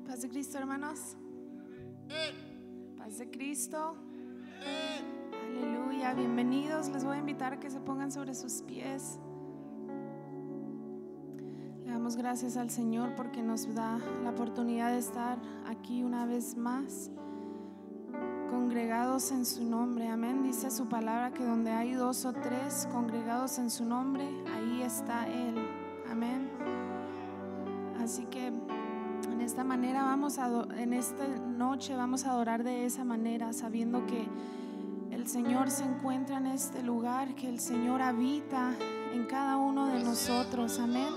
Paz de Cristo, hermanos. Paz de Cristo. Aleluya, bienvenidos. Les voy a invitar a que se pongan sobre sus pies. Le damos gracias al Señor porque nos da la oportunidad de estar aquí una vez más, congregados en su nombre. Amén. Dice su palabra que donde hay 2 o 3 congregados en su nombre, ahí está Él. Amén. Así que en esta noche vamos a adorar de esa manera, sabiendo que el Señor se encuentra en este lugar, que el Señor habita en cada uno de nosotros. Amén.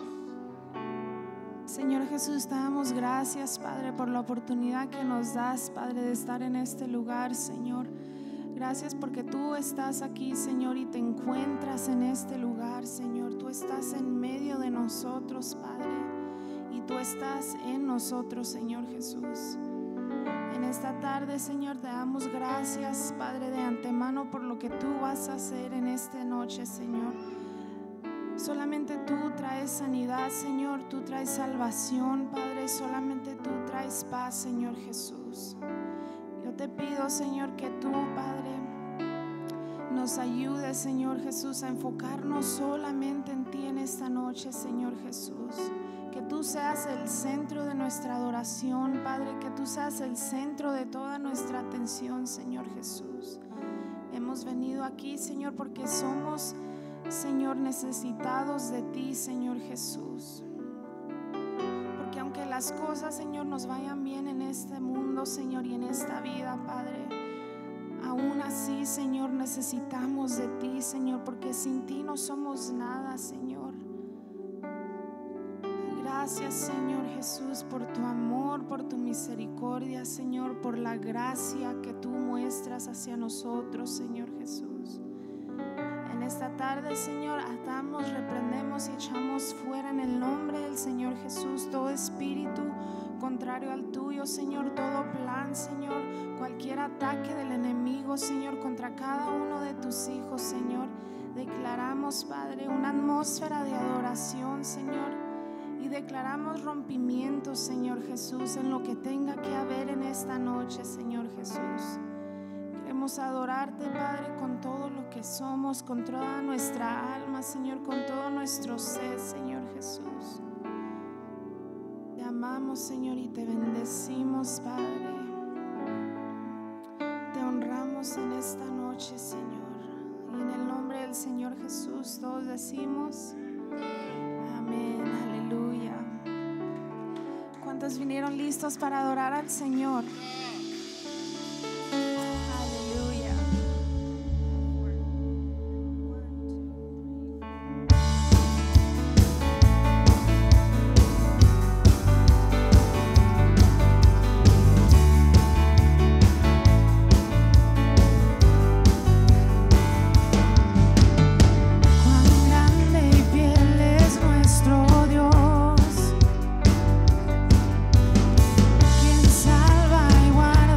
Señor Jesús, te damos gracias, Padre, por la oportunidad que nos das, Padre, de estar en este lugar, Señor. Gracias porque tú estás aquí, Señor, y te encuentras en este lugar, Señor. Tú estás en medio de nosotros, Padre, y tú estás en nosotros, Señor Jesús. En esta tarde, Señor, te damos gracias, Padre, de antemano por lo que tú vas a hacer en esta noche, Señor. Solamente tú traes sanidad, Señor, tú traes salvación, Padre, solamente tú traes paz, Señor Jesús. Yo te pido, Señor, que tú, Padre, nos ayudes, Señor Jesús, a enfocarnos solamente en ti en esta noche, Señor Jesús. Que tú seas el centro de nuestra adoración, Padre, que tú seas el centro de toda nuestra atención, Señor Jesús. Hemos venido aquí, Señor, porque somos, Señor, necesitados de ti, Señor Jesús. Porque aunque las cosas, Señor, nos vayan bien en este mundo, Señor, y en esta vida, Padre, aún así, Señor, necesitamos de ti, Señor, porque sin ti no somos nada, Señor. Gracias, Señor Jesús, por tu amor, por tu misericordia, Señor, por la gracia que tú muestras hacia nosotros, Señor Jesús. En esta tarde, Señor, atamos, reprendemos y echamos fuera en el nombre del Señor Jesús todo espíritu contrario al tuyo, Señor, todo plan, Señor, cualquier ataque del enemigo, Señor, contra cada uno de tus hijos, Señor. Declaramos, Padre, una atmósfera de adoración, Señor. Y declaramos rompimiento, Señor Jesús, en lo que tenga que haber en esta noche, Señor Jesús. Queremos adorarte, Padre, con todo lo que somos, con toda nuestra alma, Señor, con todo nuestro ser, Señor Jesús. Te amamos, Señor, y te bendecimos, Padre. Te honramos en esta noche, Señor. Y en el nombre del Señor Jesús todos decimos amén. Aleluya. ¿Cuántos vinieron listos para adorar al Señor? Aleluya. Cuán grande y fiel es nuestro Dios, quien salva y guarda.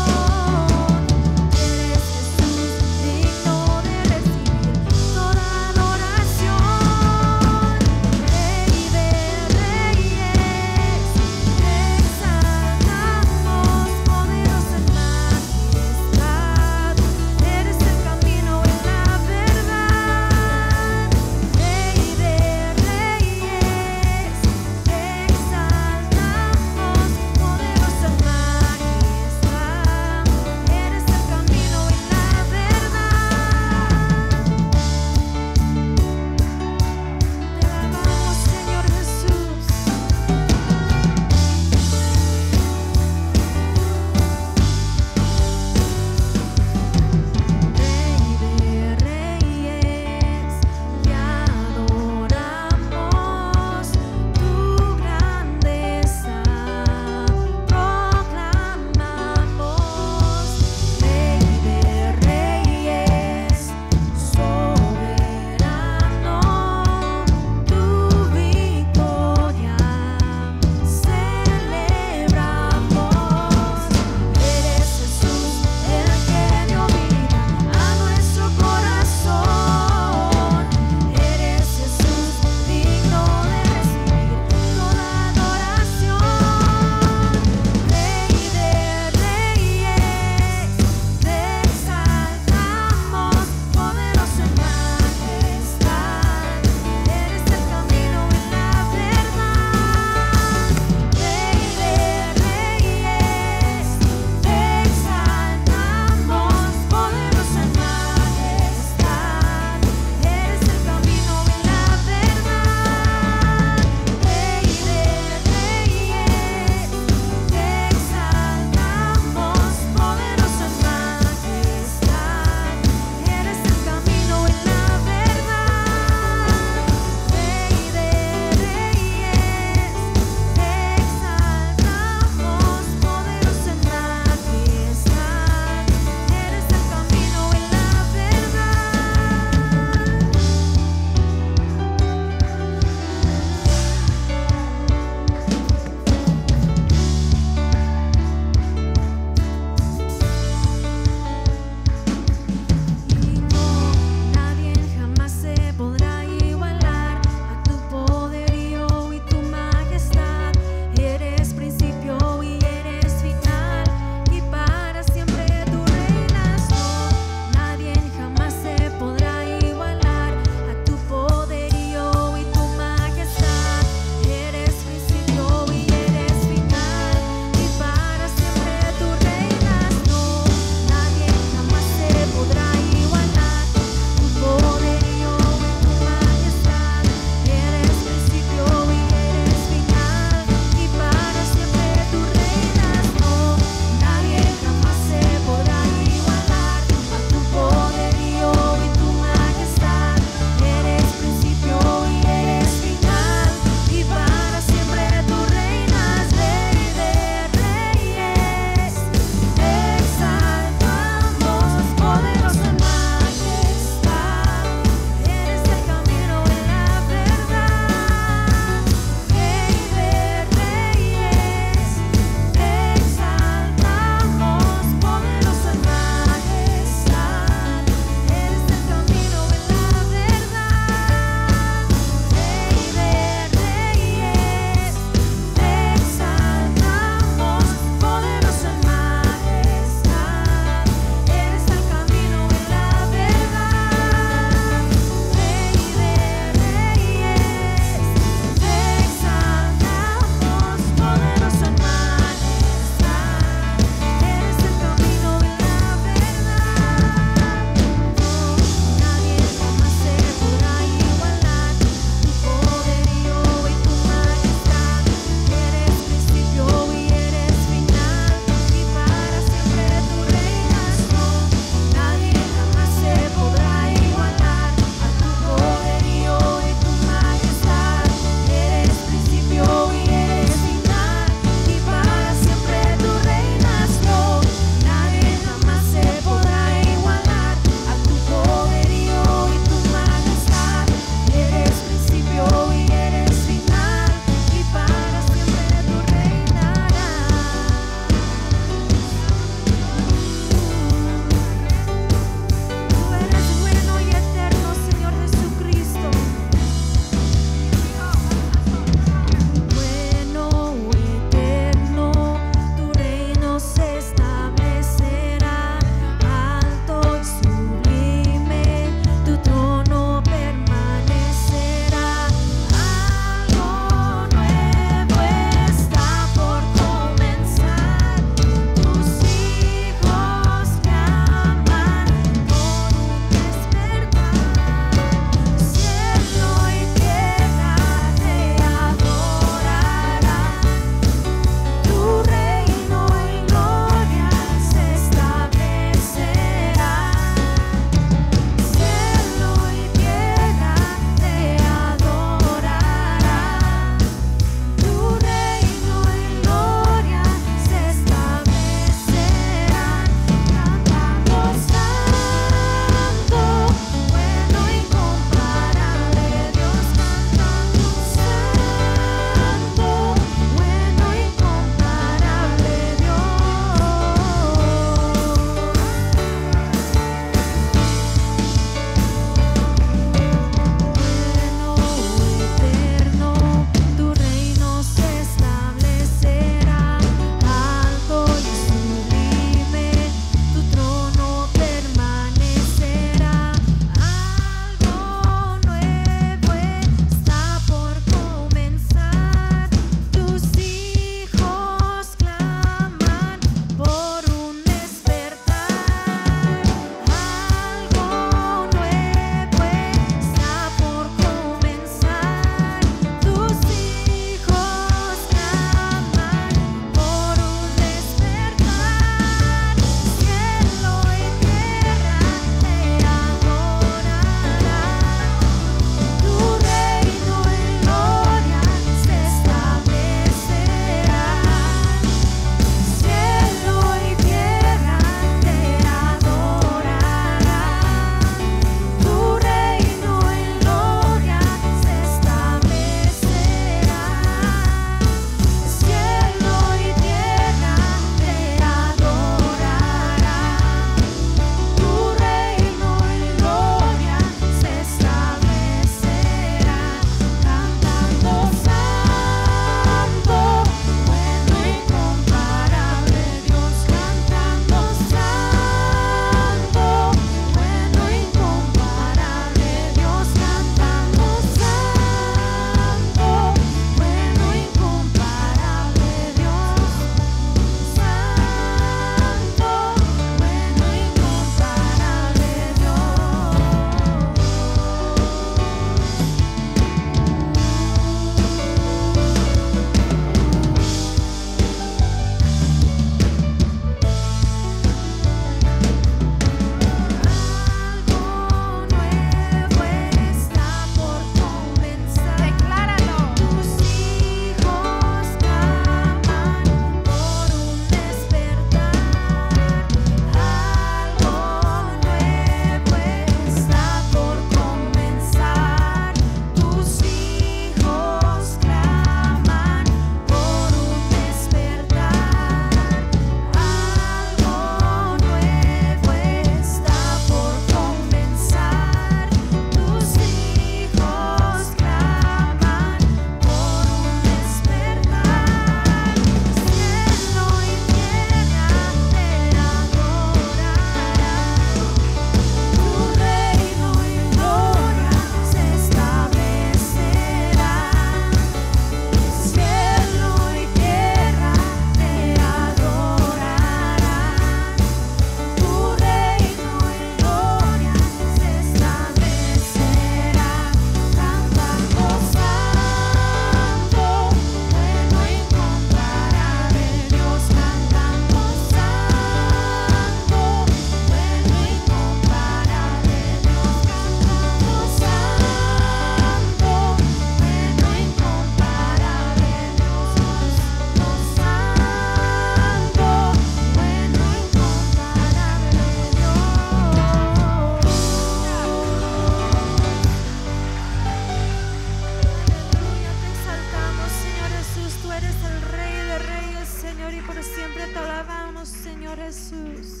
eres el Rey de Reyes, Señor, y por siempre te alabamos, Señor Jesús.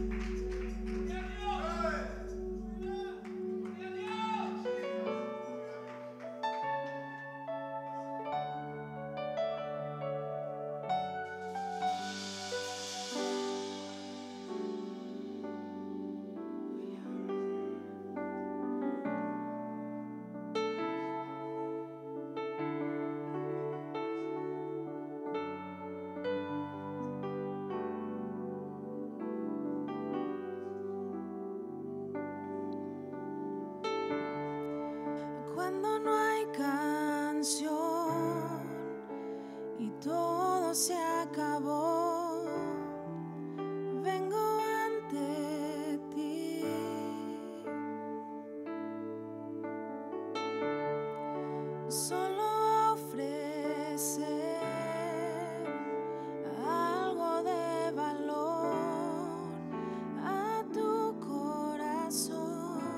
Cuando no hay canción y todo se acabó, vengo ante ti. Solo a ofrecer algo de valor a tu corazón.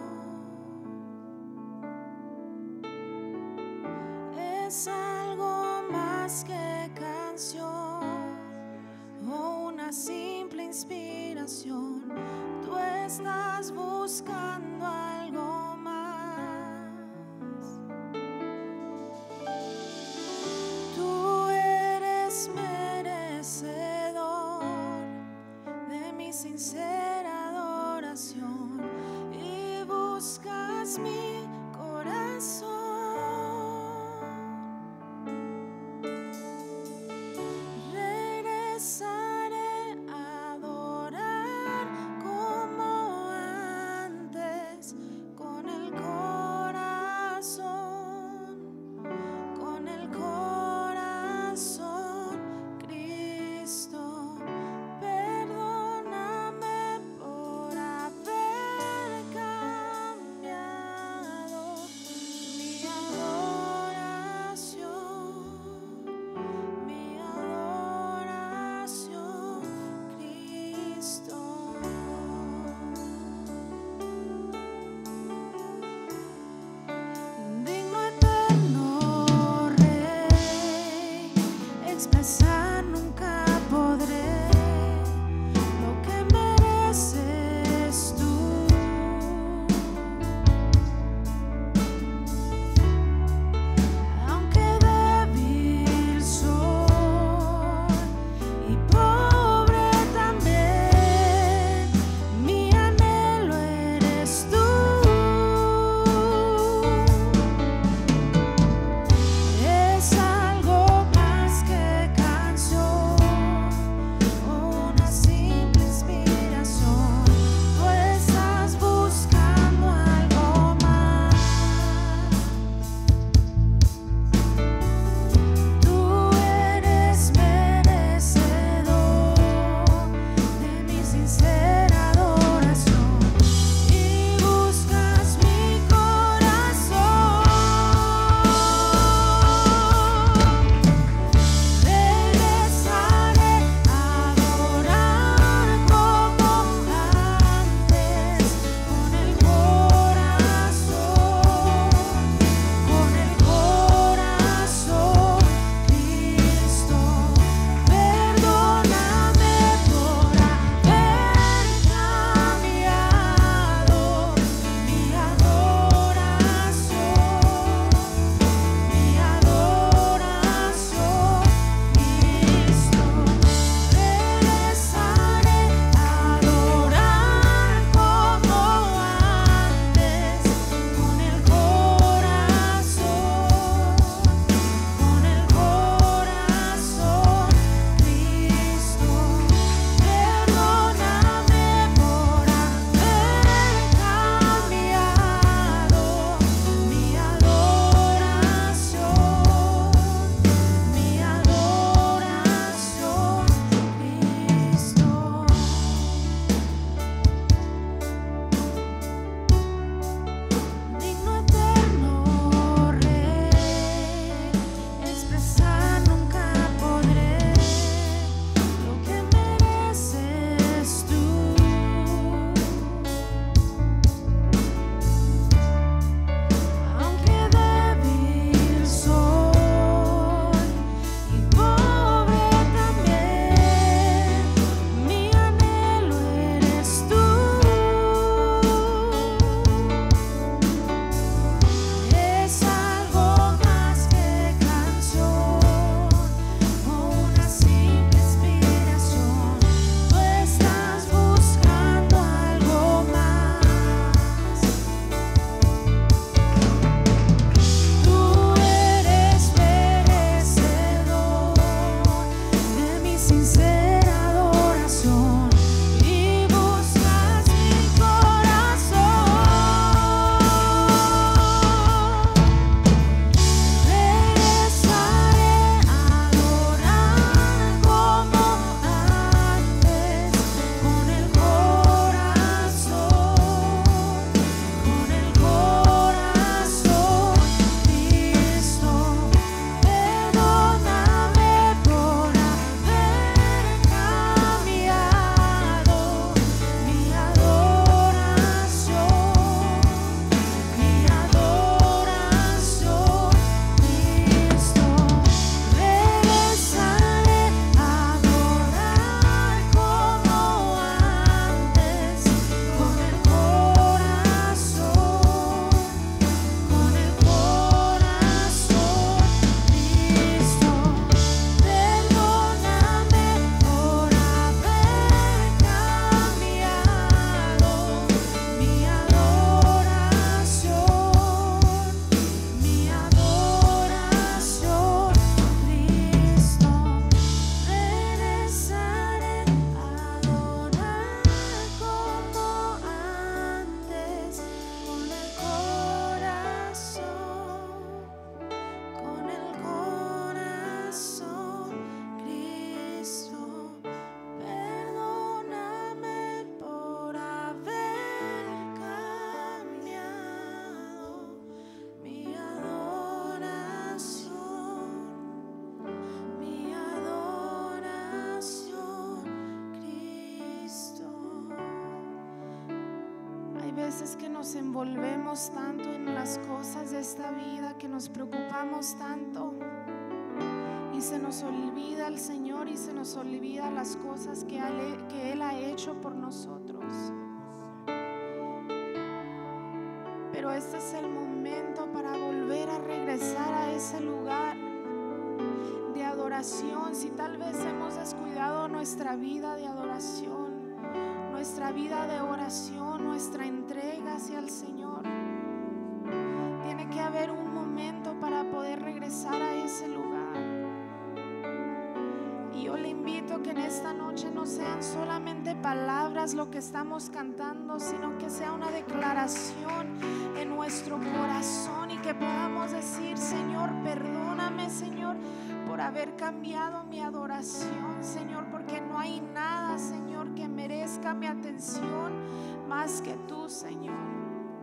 Es algo más que canción o una simple inspiración. Tú estás buscando algo más. Tú eres merecedor de mi sincera adoración y buscas mi corazón. Expresar nunca podré lo que mereces tú. Aunque débil soy y pobre también, mi anhelo eres tú. Es algo más que canción veces que nos envolvemos tanto en las cosas de esta vida, que nos preocupamos tanto y se nos olvida el Señor y se nos olvida las cosas que Él ha hecho por nosotros. Pero este es el momento para volver a regresar a ese lugar de adoración. Si tal vez hemos descuidado nuestra vida de adoración, nuestra vida de oración, nuestra entrega hacia el Señor, tiene que haber un momento para poder regresar a ese lugar. Y yo le invito que en esta noche no sean solamente palabras lo que estamos cantando, sino que sea una declaración en nuestro corazón y que podamos decir: Señor, perdóname, Señor, por haber cambiado mi adoración, Señor, porque no hay nada, Señor, que merezca mi atención más que tú, Señor.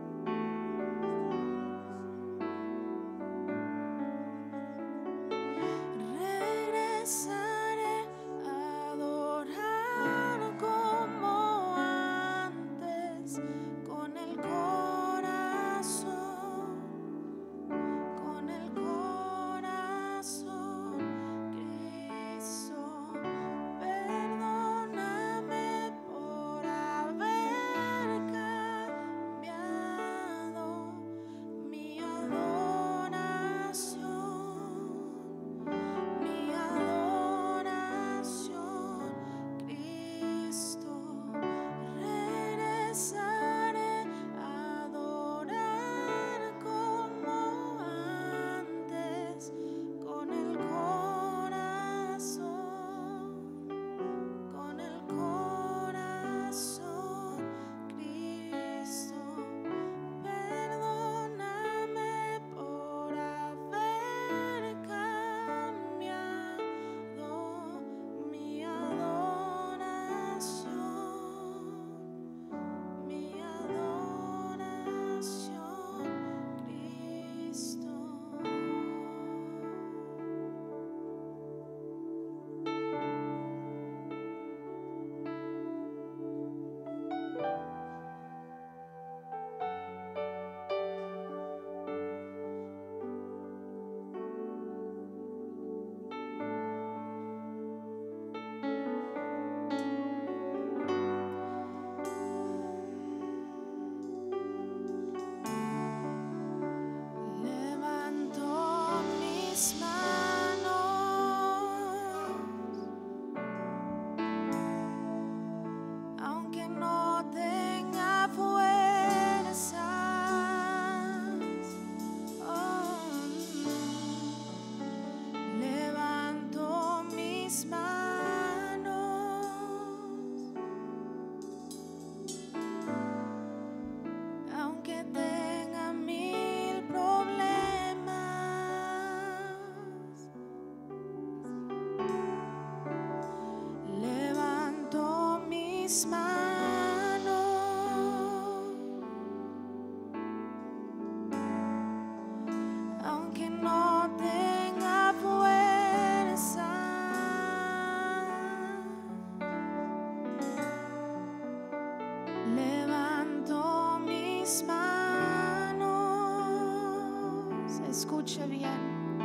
Escuche bien.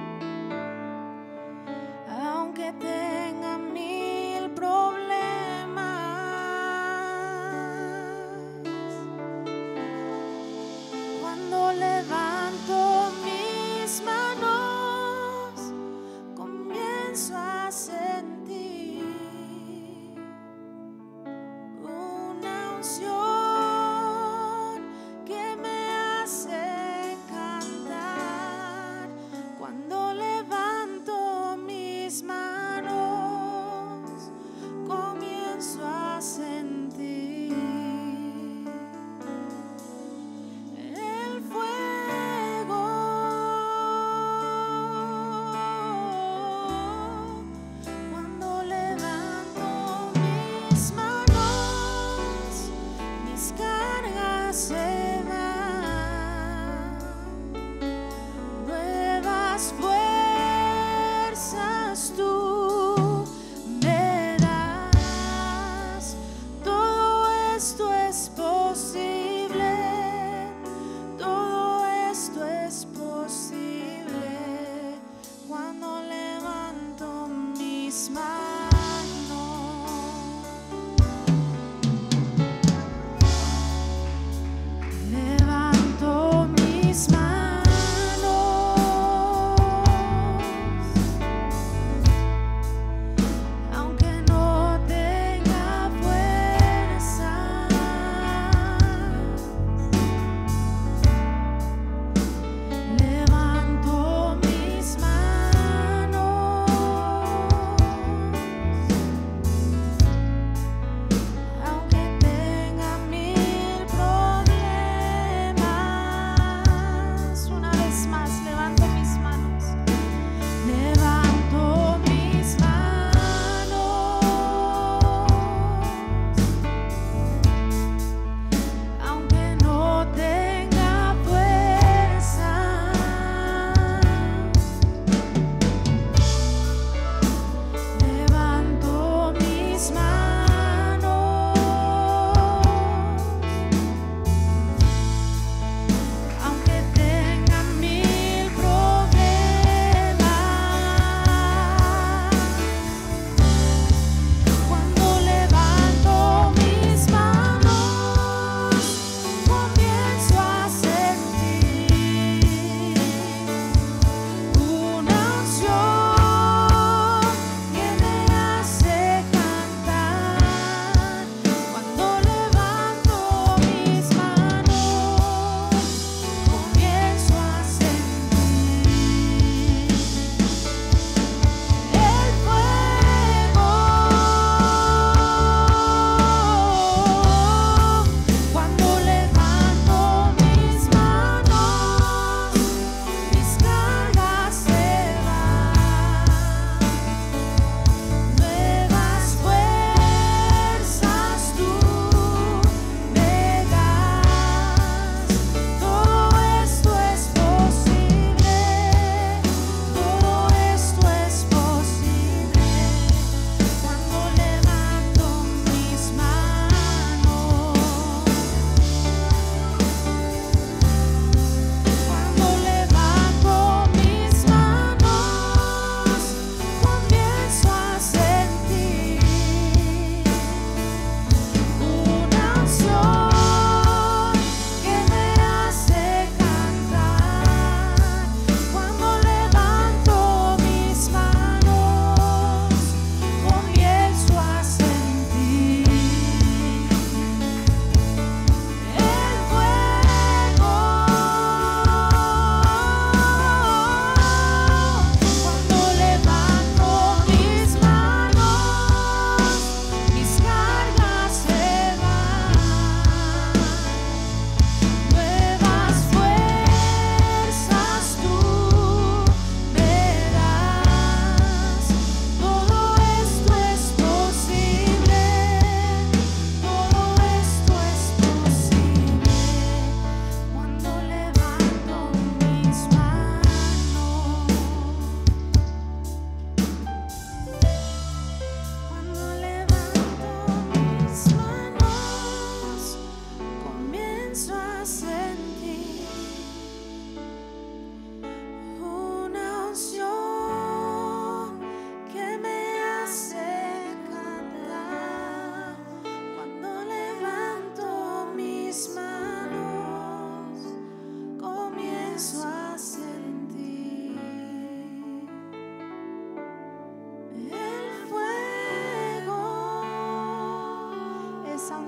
Aunque tenga mil problemas, cuando levanto mis manos, comienzo a sentir una unción que me hace cantar. Cuando levanto mis manos, comienzo a sentir el fuego. Cuando levanto mis manos, mis cargas se van. Nuevas fuerzas tú me das. Todo esto es posible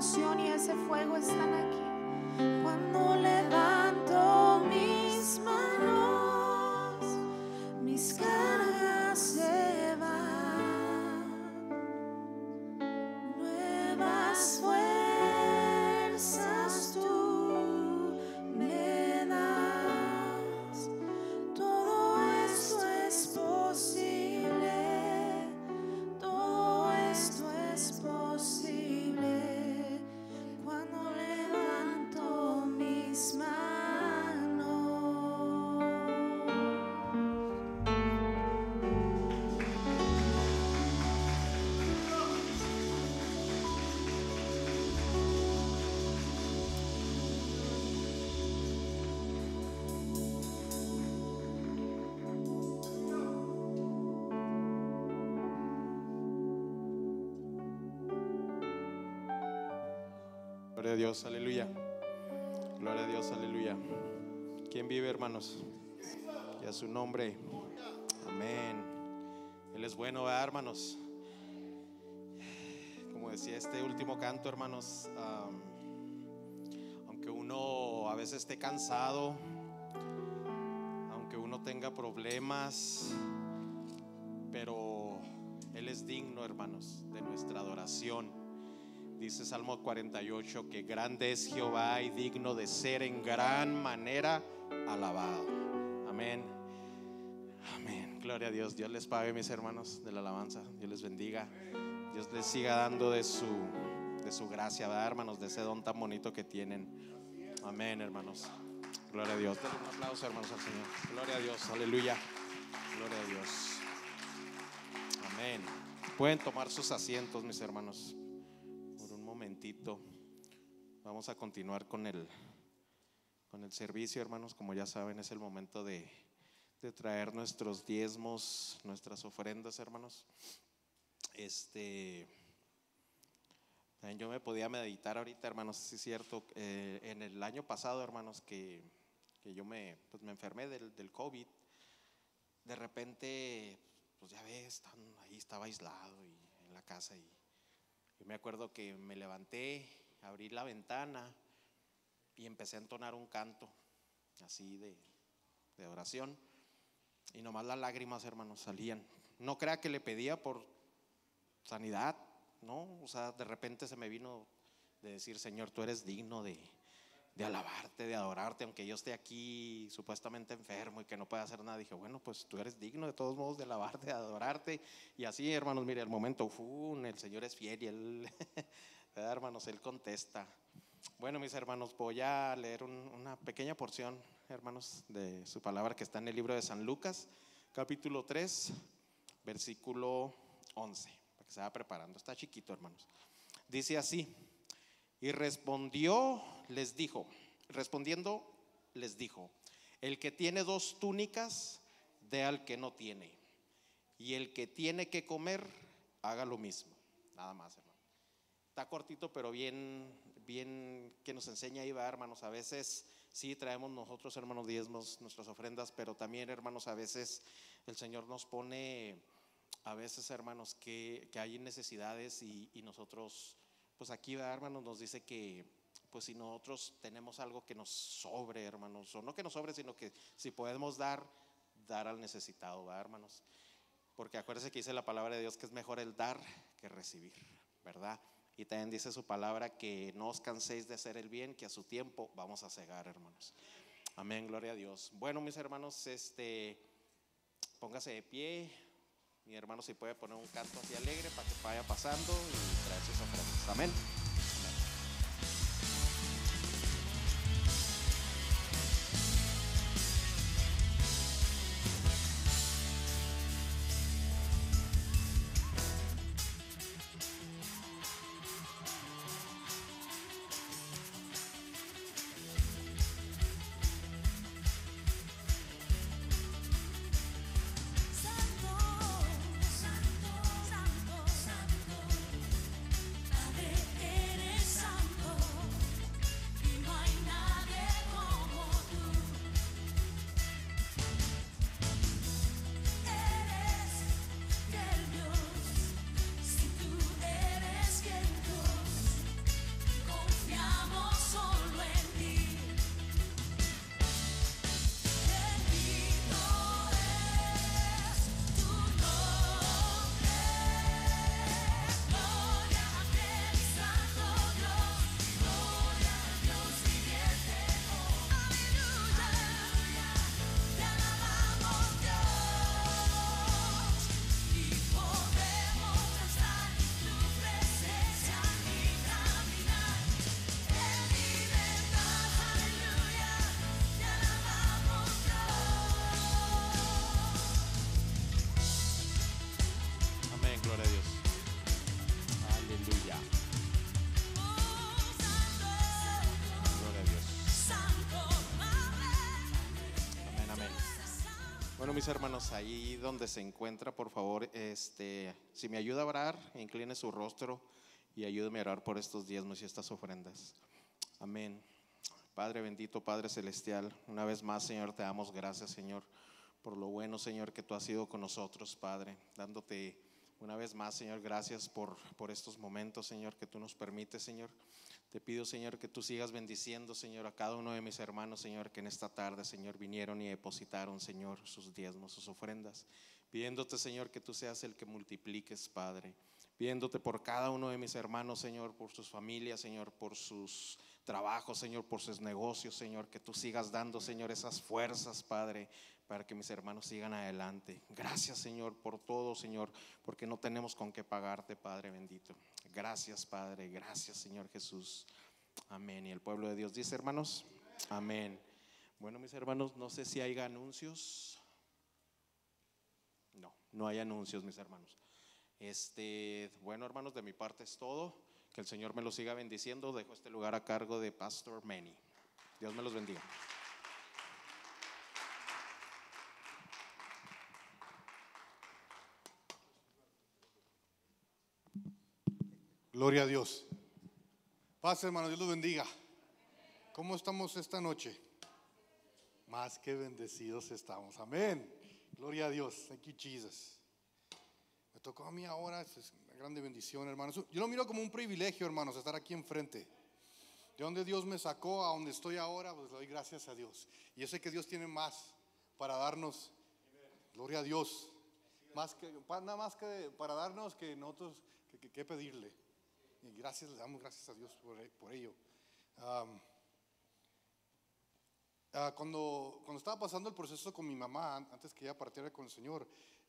unción y ese fuego están aquí. Cuando levanto mis manos, mis cargas se van, nuevas fuerzas tú me das. Todo esto es posible, todo esto es posible cuando levanto mis manos. Gloria a Dios, aleluya. Gloria a Dios, aleluya. ¿Quién vive, hermanos? Y a su nombre. Amén. Él es bueno, ¿verdad, hermanos? Como decía este último canto, hermanos, aunque uno a veces esté cansado, aunque uno tenga problemas, pero Él es digno, hermanos, de nuestra adoración. Dice Salmo 48 que grande es Jehová y digno de ser en gran manera alabado. Amén. Amén. Gloria a Dios. Dios les pague, mis hermanos, de la alabanza. Dios les bendiga. Dios les siga dando de su gracia, ¿verdad, hermanos? De ese don tan bonito que tienen. Amén, hermanos. Gloria a Dios. Denle un aplauso, hermanos, al Señor. Gloria a Dios. Aleluya. Gloria a Dios. Amén. Pueden tomar sus asientos, mis hermanos. Momentito. Vamos a continuar con el servicio, hermanos. Como ya saben, es el momento de traer nuestros diezmos, nuestras ofrendas, hermanos. También yo me podía meditar ahorita, hermanos, sí es cierto. En el año pasado, hermanos, que yo me enfermé del COVID. De repente, pues ya ves, ahí estaba aislado y en la casa y me acuerdo que me levanté, abrí la ventana y empecé a entonar un canto así de oración, y nomás las lágrimas, hermanos, salían. No crea que le pedía por sanidad, no, o sea, de repente se me vino de decir: Señor, tú eres digno de alabarte, de adorarte, aunque yo esté aquí supuestamente enfermo y que no pueda hacer nada. Dije, bueno, pues tú eres digno de todos modos de alabarte, de adorarte. Y así, hermanos, mire, el momento, el Señor es fiel y Él, ¿verdad, hermanos? Él contesta. Bueno, mis hermanos, voy a leer una pequeña porción, hermanos, de su palabra que está en el libro de San Lucas, capítulo 3, versículo 11, para que se vaya preparando. Está chiquito, hermanos. Dice así: y respondiendo les dijo, el que tiene 2 túnicas, dé al que no tiene, y el que tiene que comer, haga lo mismo. Nada más, hermano. Está cortito, pero bien que nos enseña ahí, va, hermanos. A veces sí traemos nosotros, hermanos, diezmos, nuestras ofrendas, pero también, hermanos, a veces el Señor nos pone, a veces, hermanos, que hay necesidades y nosotros, pues aquí, va, hermanos, nos dice que pues si nosotros tenemos algo que nos sobre, hermanos, o no que nos sobre, sino que si podemos dar al necesitado, ¿verdad, hermanos? Porque acuérdense que dice la palabra de Dios que es mejor el dar que recibir, ¿verdad? Y también dice su palabra que no os canséis de hacer el bien, que a su tiempo vamos a cegar, hermanos. Amén, gloria a Dios. Bueno, mis hermanos, póngase de pie. Mi hermano, si puede poner un canto así alegre para que vaya pasando y traer sus ofrendas. Amén. Santo, santo, santo, Padre Aleluya. Gloria a Dios. Amén, amén. Bueno, mis hermanos, ahí donde se encuentra, por favor, si me ayuda a orar, incline su rostro y ayúdeme a orar por estos diezmos y estas ofrendas. Amén. Padre bendito, Padre celestial, una vez más, Señor, te damos gracias, Señor, por lo bueno, Señor, que tú has sido con nosotros, Padre, dándote una vez más, Señor, gracias por estos momentos, Señor, que tú nos permites, Señor. Te pido, Señor, que tú sigas bendiciendo, Señor, a cada uno de mis hermanos, Señor, que en esta tarde, Señor, vinieron y depositaron, Señor, sus diezmos, sus ofrendas, pidiéndote, Señor, que tú seas el que multipliques, Padre, pidiéndote por cada uno de mis hermanos, Señor, por sus familias, Señor, por sus trabajos, Señor, por sus negocios, Señor, que tú sigas dando, Señor, esas fuerzas, Padre, para que mis hermanos sigan adelante. Gracias, Señor, por todo, Señor, porque no tenemos con qué pagarte, Padre bendito. Gracias, Padre, gracias, Señor Jesús. Amén. Y el pueblo de Dios dice, hermanos, amén. Bueno, mis hermanos, no sé si hay anuncios. No hay anuncios, mis hermanos. Bueno, hermanos, de mi parte es todo. Que el Señor me los siga bendiciendo. Dejo este lugar a cargo de Pastor Manny. Dios me los bendiga. Gloria a Dios. Paz, hermanos, Dios los bendiga. ¿Cómo estamos esta noche? Más que bendecidos estamos. Amén. Gloria a Dios. Thank you, Jesus. Me tocó a mí ahora, es una grande bendición, hermanos. Yo lo miro como un privilegio, hermanos, estar aquí enfrente. De donde Dios me sacó a donde estoy ahora, pues le doy gracias a Dios. Y yo sé que Dios tiene más para darnos. Gloria a Dios. Nada más que para darnos que nosotros que pedirle. Y gracias, le damos gracias a Dios por ello. Cuando estaba pasando el proceso con mi mamá, antes que ella partiera con el Señor,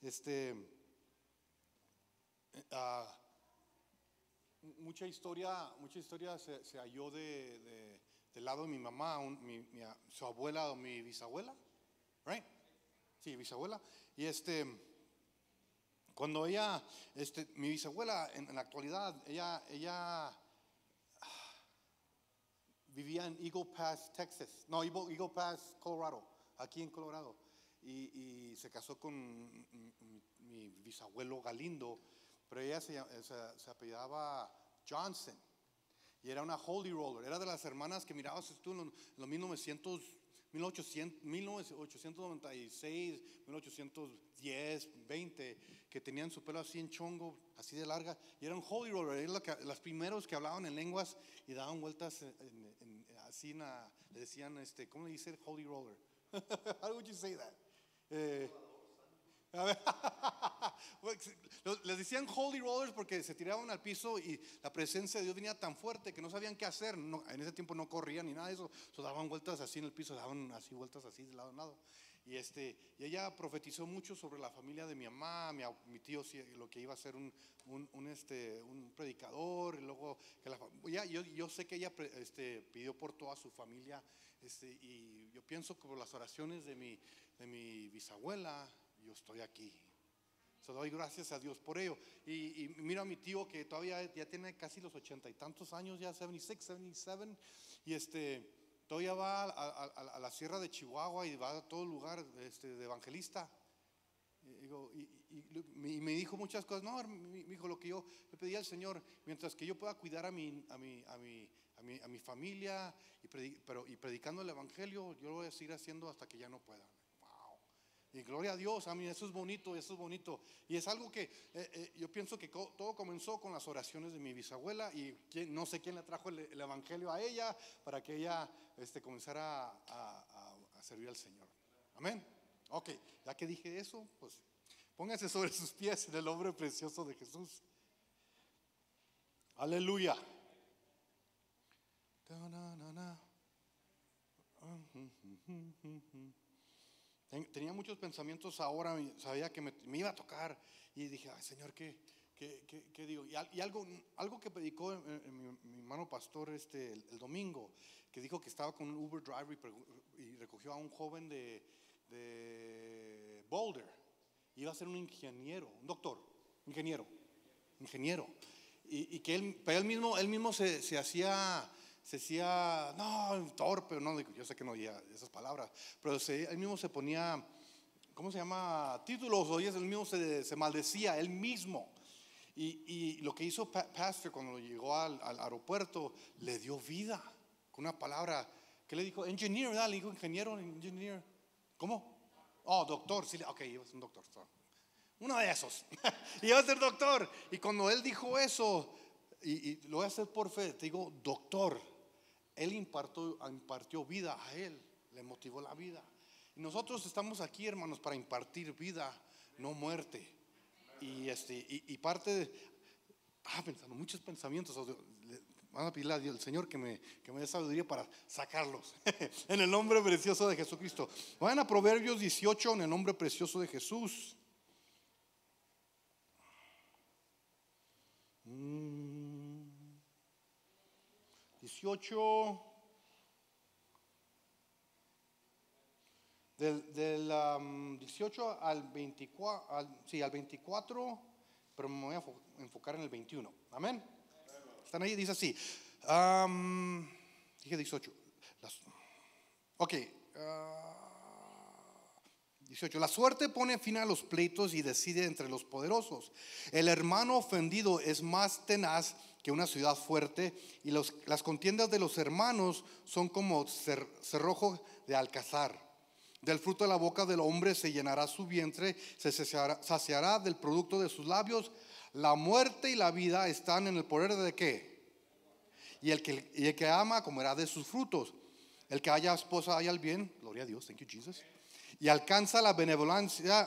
mucha historia se halló del lado de mi mamá, su abuela o mi bisabuela, right? Sí, bisabuela. Y cuando ella, mi bisabuela en la actualidad, ella vivía en Eagle Pass, Texas. No, Eagle Pass, Colorado, aquí en Colorado. Y se casó con mi bisabuelo Galindo, pero ella se apellidaba Johnson. Y era una Holy Roller, era de las hermanas que mirabas tú en los 1896, 1810, 20, que tenían su pelo así en chongo, así de larga, y eran Holy Roller, eran los primeros que hablaban en lenguas y daban vueltas así, le decían, ¿cómo le dice Holy Roller? How would you say that? A ver, les decían Holy Rollers porque se tiraban al piso y la presencia de Dios venía tan fuerte que no sabían qué hacer. En ese tiempo no corrían ni nada de eso, daban vueltas así en el piso, daban así vueltas así de lado a lado. Y ella profetizó mucho sobre la familia de mi mamá, mi tío, lo que iba a ser un predicador. Y luego yo sé que ella pidió por toda su familia, y yo pienso que por las oraciones de mi bisabuela yo estoy aquí. Doy gracias a Dios por ello. Y mira a mi tío que todavía ya tiene casi los 80 y tantos años, ya 76, 77, y todavía va a la sierra de Chihuahua y va a todo lugar de evangelista. Y me dijo muchas cosas. No, me dijo, lo que yo le pedí al Señor, mientras que yo pueda cuidar a mi familia y predicando el evangelio, yo lo voy a seguir haciendo hasta que ya no pueda. Y gloria a Dios, a mí eso es bonito, eso es bonito. Y es algo que yo pienso que todo comenzó con las oraciones de mi bisabuela, y no sé quién le trajo el evangelio a ella para que ella comenzara a servir al Señor. Amén. Ok, ya que dije eso, pues póngase sobre sus pies en el nombre precioso de Jesús. Aleluya. Tenía muchos pensamientos ahora, sabía que me iba a tocar, y dije, ay Señor, ¿qué digo? Y algo que predicó mi hermano pastor el domingo, que dijo que estaba con un Uber driver y recogió a un joven de Boulder. Iba a ser un ingeniero, un doctor, ingeniero. y que pero él mismo se hacía, no, torpe, no, yo sé que no oía esas palabras, pero él mismo se ponía, ¿cómo se llama? Títulos, o él mismo se maldecía, él mismo. Y lo que hizo Pastor cuando llegó al aeropuerto, le dio vida con una palabra. ¿Qué le dijo? Engineer, ¿verdad? Le dijo ingeniero, engineer. ¿Cómo? Oh, doctor, sí, ok, iba a ser un doctor. Uno de esos. Iba a ser doctor. Y cuando él dijo eso, y lo voy a hacer por fe, te digo, doctor, él impartió vida a él, le motivó la vida. Y nosotros estamos aquí, hermanos, para impartir vida, no muerte. Y parte de, pensando muchos pensamientos, van a pedirle al Señor que me dé sabiduría para sacarlos. En el nombre precioso de Jesucristo. Vayan a Proverbios 18, en el nombre precioso de Jesús. 18 del 18 al 24, al 24, pero me voy a enfocar en el 21. Amén. Están ahí, dice así. Dije 18. Ok. 18. La suerte pone fin a los pleitos y decide entre los poderosos. El hermano ofendido es más tenaz que una ciudad fuerte, y las contiendas de los hermanos son como cerrojo de alcázar. Del fruto de la boca del hombre se llenará su vientre, se saciará del producto de sus labios. La muerte y la vida están en el poder de ¿qué? Y el que ama comerá de sus frutos. El que haya esposa haya el bien, gloria a Dios, thank you Jesus, y alcanza la benevolencia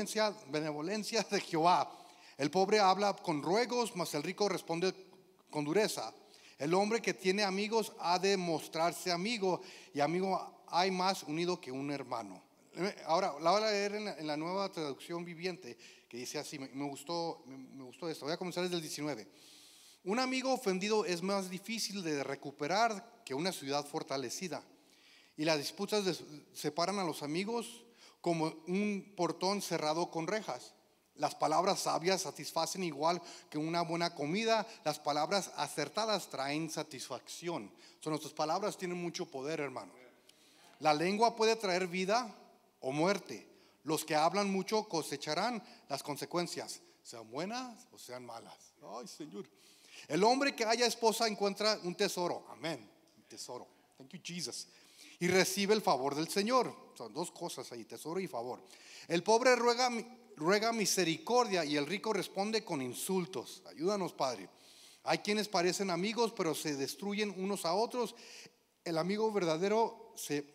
de Jehová. El pobre habla con ruegos, mas el rico responde con dureza. El hombre que tiene amigos ha de mostrarse amigo, y amigo hay más unido que un hermano. Ahora la voy a leer en la nueva traducción viviente, que dice así, me gustó esto. Voy a comenzar desde el 19. Un amigo ofendido es más difícil de recuperar que una ciudad fortalecida, y las disputas separan a los amigos como un portón cerrado con rejas. Las palabras sabias satisfacen igual que una buena comida. Las palabras acertadas traen satisfacción. Nuestras palabras tienen mucho poder, hermano. La lengua puede traer vida o muerte. Los que hablan mucho cosecharán las consecuencias, sean buenas o sean malas. Ay, Señor. El hombre que haya esposa encuentra un tesoro. Amén. Un tesoro. Thank you, Jesus. Y recibe el favor del Señor. Son dos cosas ahí, tesoro y favor. El pobre ruega misericordia, y el rico responde con insultos. Ayúdanos, Padre. Hay quienes parecen amigos, pero se destruyen unos a otros. El amigo verdadero se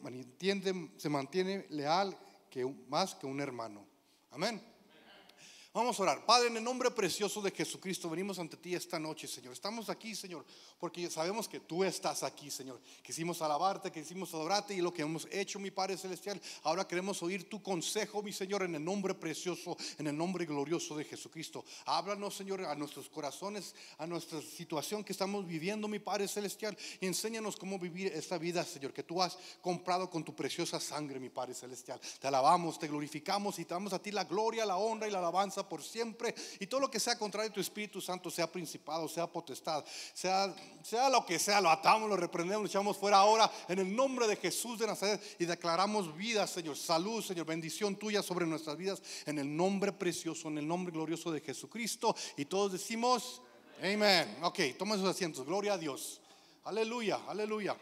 mantiene leal más que un hermano. Amén. Vamos a orar. Padre, en el nombre precioso de Jesucristo, venimos ante ti esta noche, Señor. Estamos aquí, Señor, porque sabemos que tú estás aquí, Señor. Quisimos alabarte, quisimos adorarte, y lo que hemos hecho, mi Padre Celestial, ahora queremos oír tu consejo, mi Señor, en el nombre precioso, en el nombre glorioso de Jesucristo. Háblanos, Señor, a nuestros corazones, a nuestra situación que estamos viviendo, mi Padre Celestial, y enséñanos cómo vivir esta vida, Señor, que tú has comprado con tu preciosa sangre, mi Padre Celestial. Te alabamos, te glorificamos y te damos a ti la gloria, la honra y la alabanza por siempre. Y todo lo que sea contrario a tu Espíritu Santo, sea principado, sea potestad, sea lo que sea, lo atamos, lo reprendemos, lo echamos fuera ahora en el nombre de Jesús de Nazaret, y declaramos vida, Señor, salud, Señor, bendición tuya sobre nuestras vidas, en el nombre precioso, en el nombre glorioso de Jesucristo. Y todos decimos amén. Ok, tomen sus asientos. Gloria a Dios. Aleluya, aleluya.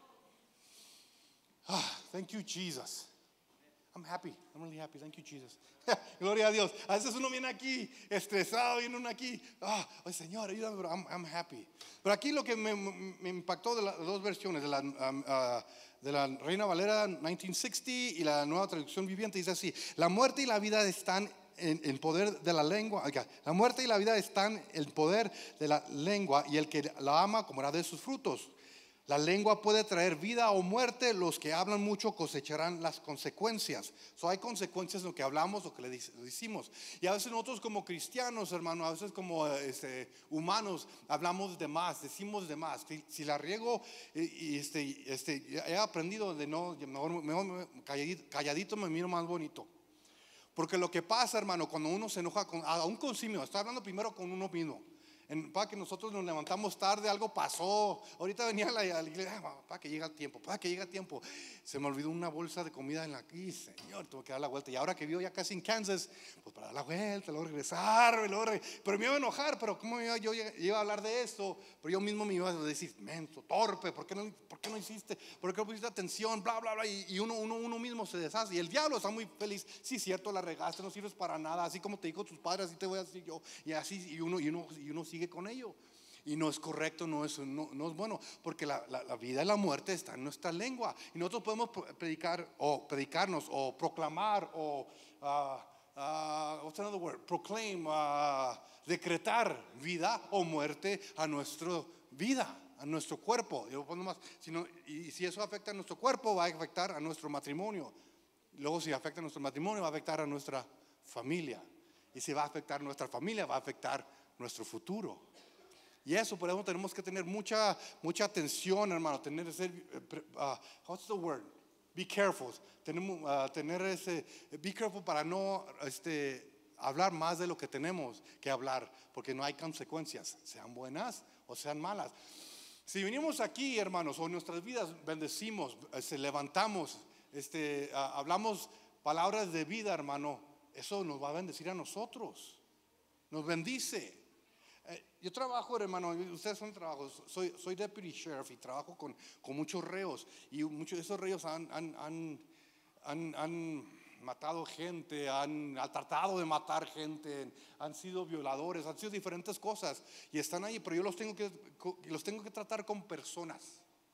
Thank you, Jesus. I'm happy, I'm really happy, thank you, Jesus. Gloria a Dios. A veces uno viene aquí estresado, viene uno aquí, oh, Señor, ayúdame, pero I'm happy. Pero aquí lo que me impactó de las dos versiones, de la Reina Valera 1960 y la Nueva Traducción Viviente, dice así: la muerte y la vida están en poder de la lengua. La muerte y la vida están en el poder de la lengua, y el que la ama comerá de sus frutos. La lengua puede traer vida o muerte. Los que hablan mucho cosecharán las consecuencias. Hay consecuencias en lo que hablamos, lo que le decimos. Y a veces nosotros como cristianos, hermano, a veces como humanos, hablamos de más, decimos de más. Si la riego, he aprendido de mejor calladito me miro más bonito. Porque lo que pasa, hermano, cuando uno se enoja aún consigo, está hablando primero con uno mismo. Para que nosotros nos levantamos tarde, algo pasó. Ahorita venía a la iglesia, para que llegue el tiempo, para que llegue el tiempo. Se me olvidó una bolsa de comida en la aquí, Señor, tuve que dar la vuelta. Y ahora que vivo ya casi en Kansas, pues para dar la vuelta, luego regresar, pero me iba a enojar. Pero ¿cómo yo iba a hablar de esto? Pero yo mismo me iba a decir, menso, torpe, ¿por qué no hiciste? ¿Por qué no pusiste atención? Bla, bla, bla. Y uno mismo se deshace. Y el diablo está muy feliz. Sí, cierto, la regaste, no sirves para nada. Así como te dijo tus padres, así te voy a decir yo. Y así, y uno sigue con ello. Y no es correcto, no es bueno, porque la vida y la muerte está en nuestra lengua. Y nosotros podemos predicarnos o proclamar o what's another word? Proclaim, decretar vida o muerte a nuestra vida, a nuestro cuerpo. Y si eso afecta a nuestro cuerpo, va a afectar a nuestro matrimonio. Luego, si afecta a nuestro matrimonio, va a afectar a nuestra familia. Y si va a afectar a nuestra familia, va a afectar nuestro futuro. Y eso, por eso tenemos que tener mucha atención, hermano. What's the word? Be careful. Be careful para no hablar más de lo que tenemos que hablar, porque no hay consecuencias, sean buenas o sean malas. Si venimos aquí, hermanos, o en nuestras vidas bendecimos, levantamos, hablamos palabras de vida, hermano, eso nos va a bendecir a nosotros. Nos bendice. Yo trabajo, hermano, ustedes son trabajos, soy deputy sheriff y trabajo con muchos reos. Y muchos de esos reos han matado gente, han tratado de matar gente, han sido violadores, han sido diferentes cosas. Y están ahí, pero yo los tengo que tratar con personas.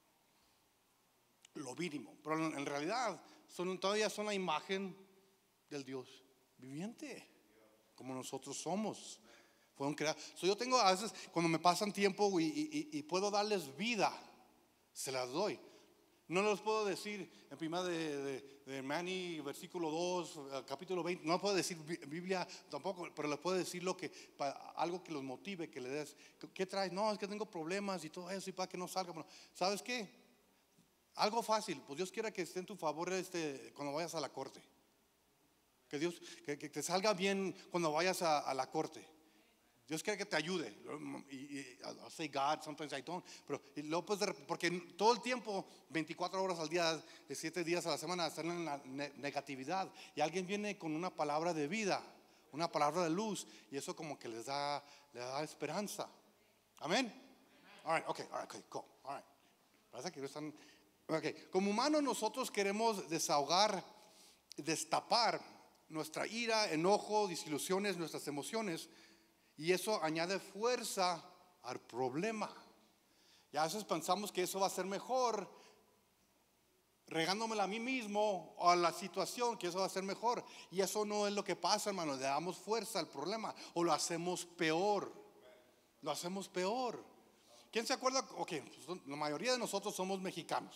Lo mínimo. Pero en realidad todavía son la imagen del Dios viviente, como nosotros somos. Fueron creados. Yo tengo a veces, cuando me pasan tiempo y puedo darles vida, se las doy. No les puedo decir en primera de Manny, versículo 2, capítulo 20, no puedo decir Biblia tampoco, pero les puedo decir algo que los motive, que les des. ¿Qué traes? No, es que tengo problemas y todo eso, y para que no salga. Bueno, ¿sabes qué? Algo fácil, pues Dios quiera que esté en tu favor cuando vayas a la corte. Que Dios, que te salga bien cuando vayas a la corte. Dios quiere que te ayude. I'll say God, sometimes I don't. Pero porque todo el tiempo, 24 horas al día, 7 días a la semana, están en la negatividad. Y alguien viene con una palabra de vida, una palabra de luz, y eso como que les da esperanza. Amén. All right, okay, cool. All right. Parece que están. Okay. Como humanos, nosotros queremos desahogar, destapar nuestra ira, enojo, desilusiones, nuestras emociones. Y eso añade fuerza al problema. Y a veces pensamos que eso va a ser mejor, regándomela a mí mismo o a la situación, que eso va a ser mejor. Y eso no es lo que pasa, hermano. Le damos fuerza al problema o lo hacemos peor. Lo hacemos peor. ¿Quién se acuerda? Ok, la mayoría de nosotros somos mexicanos.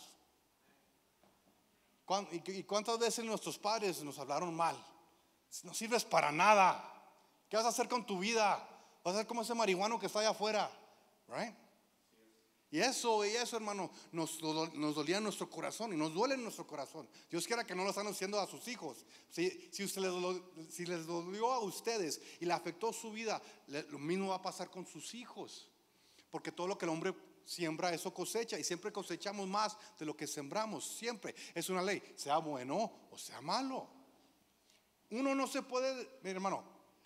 ¿Y cuántas veces nuestros padres nos hablaron mal? No sirves para nada. ¿Qué vas a hacer con tu vida? Vas a ser como ese marihuano que está allá afuera, right? Y eso, hermano, nos dolía en nuestro corazón y nos duele en nuestro corazón. Dios quiera que no lo están haciendo a sus hijos. Si les dolió a ustedes y le afectó su vida, lo mismo va a pasar con sus hijos. Porque todo lo que el hombre siembra, eso cosecha. Y siempre cosechamos más de lo que sembramos. Siempre. Es una ley, sea bueno o sea malo. Uno no se puede, mi hermano.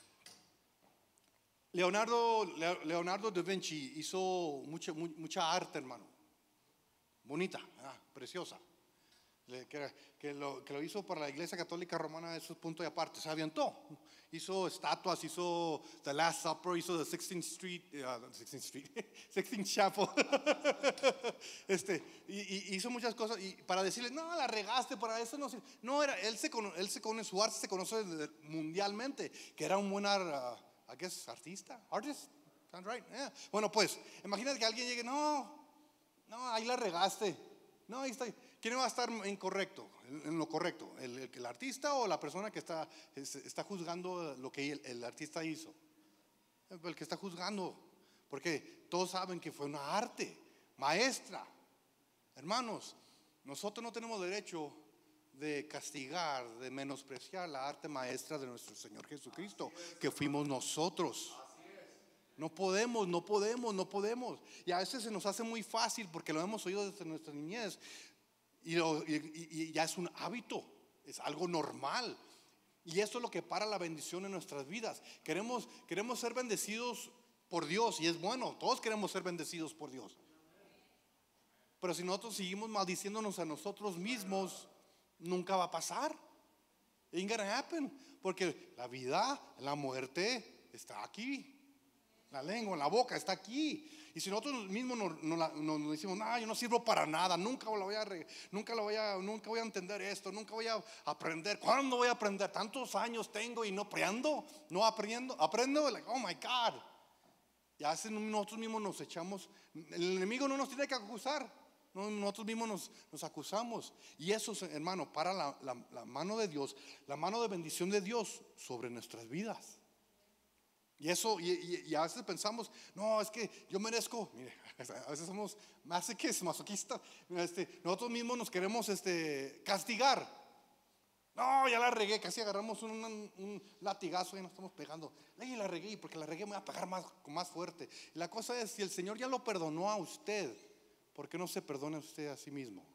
Leonardo da Vinci hizo mucha arte, hermano. Bonita, preciosa. Que lo hizo para la Iglesia Católica Romana, eso es punto y aparte. Se avientó. Hizo estatuas, hizo The Last Supper, hizo the 16th Chapel. Y hizo muchas cosas y para decirle, no, la regaste, para eso no. No, su arte se conoce mundialmente, que era un buen artista. Sounds right. Yeah. Bueno, pues, imagínate que alguien llegue, no, ahí la regaste. No, ahí está. ¿Quién va a estar incorrecto? En lo correcto, el artista o la persona que está juzgando lo que el artista hizo. El que está juzgando, porque todos saben que fue una arte maestra. Hermanos, nosotros no tenemos derecho de castigar, de menospreciar la arte maestra de nuestro Señor Jesucristo, que fuimos nosotros. No podemos, no podemos, no podemos. Y a veces se nos hace muy fácil porque lo hemos oído desde nuestra niñez y ya es un hábito, es algo normal. Y eso es lo que para la bendición en nuestras vidas. Queremos ser bendecidos por Dios y es bueno, todos queremos ser bendecidos por Dios. Pero si nosotros seguimos maldiciéndonos a nosotros mismos, nunca va a pasar. It ain't gonna happen. Porque la vida, la muerte está aquí. La lengua, la boca está aquí. Y si nosotros mismos nos decimos, no, yo no sirvo para nada, nunca voy a entender esto, nunca voy a aprender. ¿Cuándo voy a aprender? Tantos años tengo y no aprendo. Aprendo, like, oh my God. Y a veces nosotros mismos nos echamos. El enemigo no nos tiene que acusar, nosotros mismos nos acusamos. Y eso, hermano, para la mano de Dios, la mano de bendición de Dios sobre nuestras vidas. Y eso, y a veces pensamos, no, es que yo merezco. Mire, a veces somos masoquistas. Nosotros mismos nos queremos castigar. No, ya la regué, casi agarramos un latigazo y nos estamos pegando. Y la regué, porque la regué me voy a pegar más fuerte. Y la cosa es, si el Señor ya lo perdonó a usted, ¿por qué no se perdona usted a sí mismo?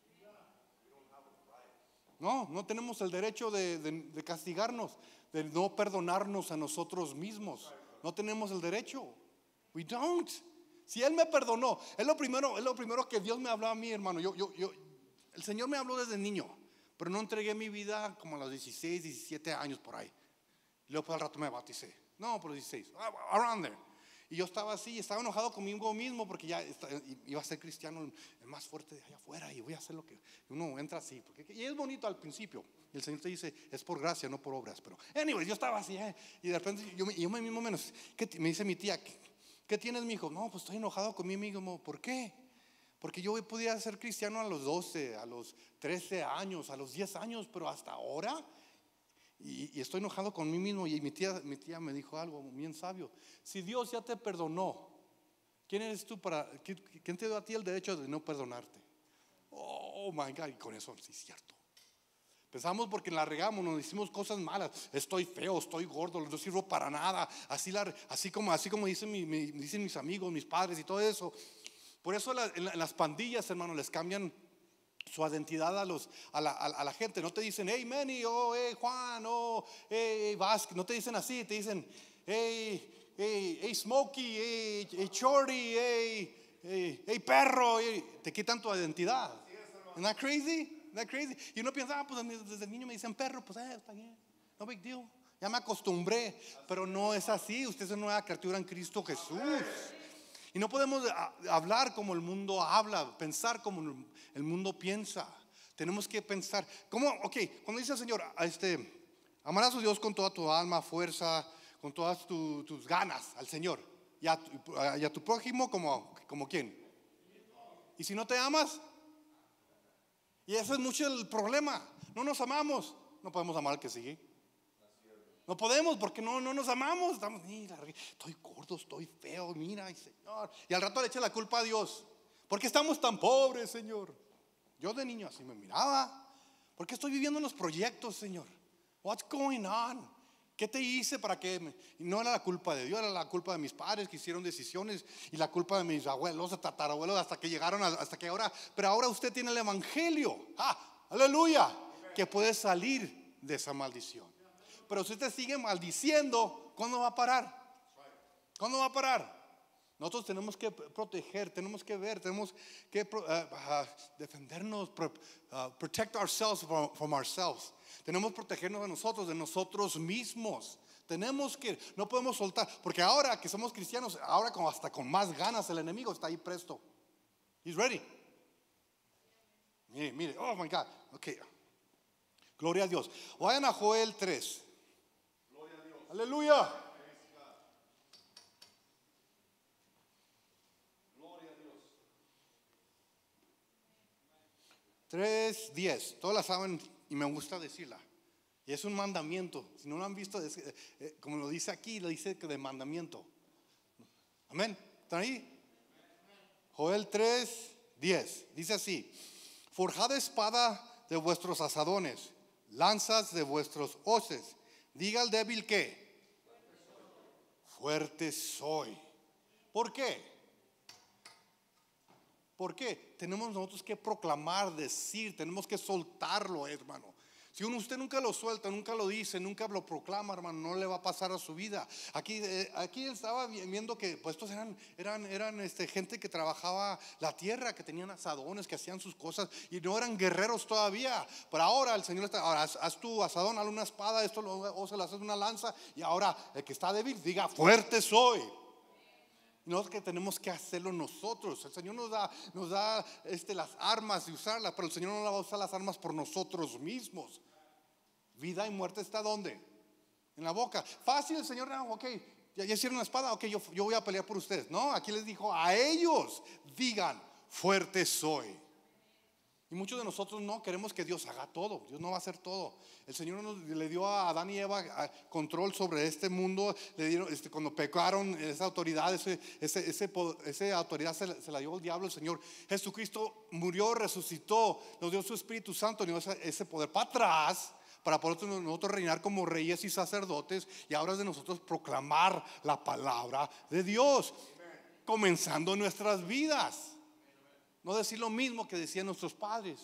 No tenemos el derecho de castigarnos, de no perdonarnos a nosotros mismos. No tenemos el derecho. We don't. Si Él me perdonó, es lo primero que Dios me habló a mí, hermano. El Señor me habló desde niño, pero no entregué mi vida como a los 16, 17 años por ahí. Luego al rato me bauticé. No, por los 16, around there. Y yo estaba así, estaba enojado conmigo mismo porque ya iba a ser cristiano el más fuerte de allá afuera y voy a hacer lo que uno entra así. Y es bonito al principio. Y el Señor te dice, es por gracia, no por obras. Pero, anyways, yo estaba así, y de repente yo mismo menos. Me dice mi tía, ¿qué tienes, mi hijo? No, pues estoy enojado conmigo mismo. ¿Por qué? Porque yo podía ser cristiano a los 12, a los 13 años, a los 10 años, pero hasta ahora. Y estoy enojado con mí mismo. Y mi tía me dijo algo bien sabio. Si Dios ya te perdonó, ¿quién eres tú quién te dio a ti el derecho de no perdonarte? Oh my God, y con eso sí es cierto. Pensamos porque la regamos, nos decimos cosas malas. Estoy feo, estoy gordo, no sirvo para nada. Así como dicen mis amigos, mis padres y todo eso. Por eso en las pandillas, hermano, les cambian su identidad a la gente. No te dicen, hey Manny, hey Juan, hey Vázquez. No te dicen así, te dicen, hey Smokey, hey Shorty, hey perro. Te quitan tu identidad. ¿Isn't that crazy? Y uno piensa, pues desde niño me dicen perro, pues está bien, no big deal. Ya me acostumbré, pero no es así. Usted es una nueva criatura en Cristo Jesús. Y no podemos hablar como el mundo habla, pensar como el mundo piensa. Tenemos que pensar, cuando dice el Señor, amarás a Dios con toda tu alma, fuerza, con todas tus ganas al Señor. Y a tu prójimo como ¿quién? Y si no te amas, y ese es mucho el problema. No nos amamos, no podemos amar al que sigue. No podemos porque no nos amamos. Estoy gordo, estoy feo, mira, Señor. Y al rato le echa la culpa a Dios. ¿Por qué estamos tan pobres, Señor? Yo de niño así me miraba. ¿Por qué estoy viviendo en los proyectos, Señor? What's going on? ¿Qué te hice para que no era la culpa de Dios, era la culpa de mis padres que hicieron decisiones y la culpa de mis abuelos, tatarabuelos, hasta que llegaron hasta que ahora, pero ahora usted tiene el evangelio. Aleluya, que puede salir de esa maldición. Pero si usted sigue maldiciendo, ¿cuándo va a parar? ¿Cuándo va a parar? Nosotros tenemos que proteger, tenemos que ver, tenemos que defendernos, protect ourselves from ourselves. Tenemos que protegernos de nosotros mismos. No podemos soltar, porque ahora que somos cristianos, ahora hasta con más ganas el enemigo está ahí presto. He's ready. Mire, oh my God. Okay. Gloria a Dios. Vayan a Joel 3. Gloria a Dios. Aleluya. 3:10, todos la saben y me gusta decirla. Y es un mandamiento. Si no lo han visto, como lo dice aquí, lo dice que de mandamiento. Amén. ¿Están ahí? Joel 3:10 dice así: forjad espada de vuestros asadones, lanzas de vuestros hoces. Diga al débil que fuerte soy. ¿Por qué? ¿Por qué? Tenemos nosotros que proclamar, decir, tenemos que soltarlo, hermano. Si usted nunca lo suelta, nunca lo dice, nunca lo proclama, hermano, no le va a pasar a su vida. Aquí estaba viendo que pues estos eran gente que trabajaba la tierra, que tenían asadones, que hacían sus cosas y no eran guerreros todavía. Pero ahora el Señor está, ahora haz tu asadón, haz una espada, o se le haces una lanza, y ahora el que está débil diga fuerte soy. No es que tenemos que hacerlo nosotros. El Señor nos da las armas y usarlas, pero el Señor no va a usar las armas por nosotros mismos. Vida y muerte está ¿dónde? En la boca. Fácil, el Señor, ok, ya hicieron una espada, ok, yo voy a pelear por ustedes. No, aquí les dijo a ellos, digan, fuerte soy. Y muchos de nosotros no queremos que Dios haga todo. Dios no va a hacer todo. El Señor le dio a Adán y Eva control sobre este mundo. Le dieron, cuando pecaron, esa autoridad, esa autoridad se la dio el diablo. El Señor Jesucristo murió, resucitó, nos dio su Espíritu Santo, nos dio ese poder para atrás, para poder nosotros reinar como reyes y sacerdotes. Y ahora es de nosotros proclamar la palabra de Dios, comenzando nuestras vidas. No decir lo mismo que decían nuestros padres.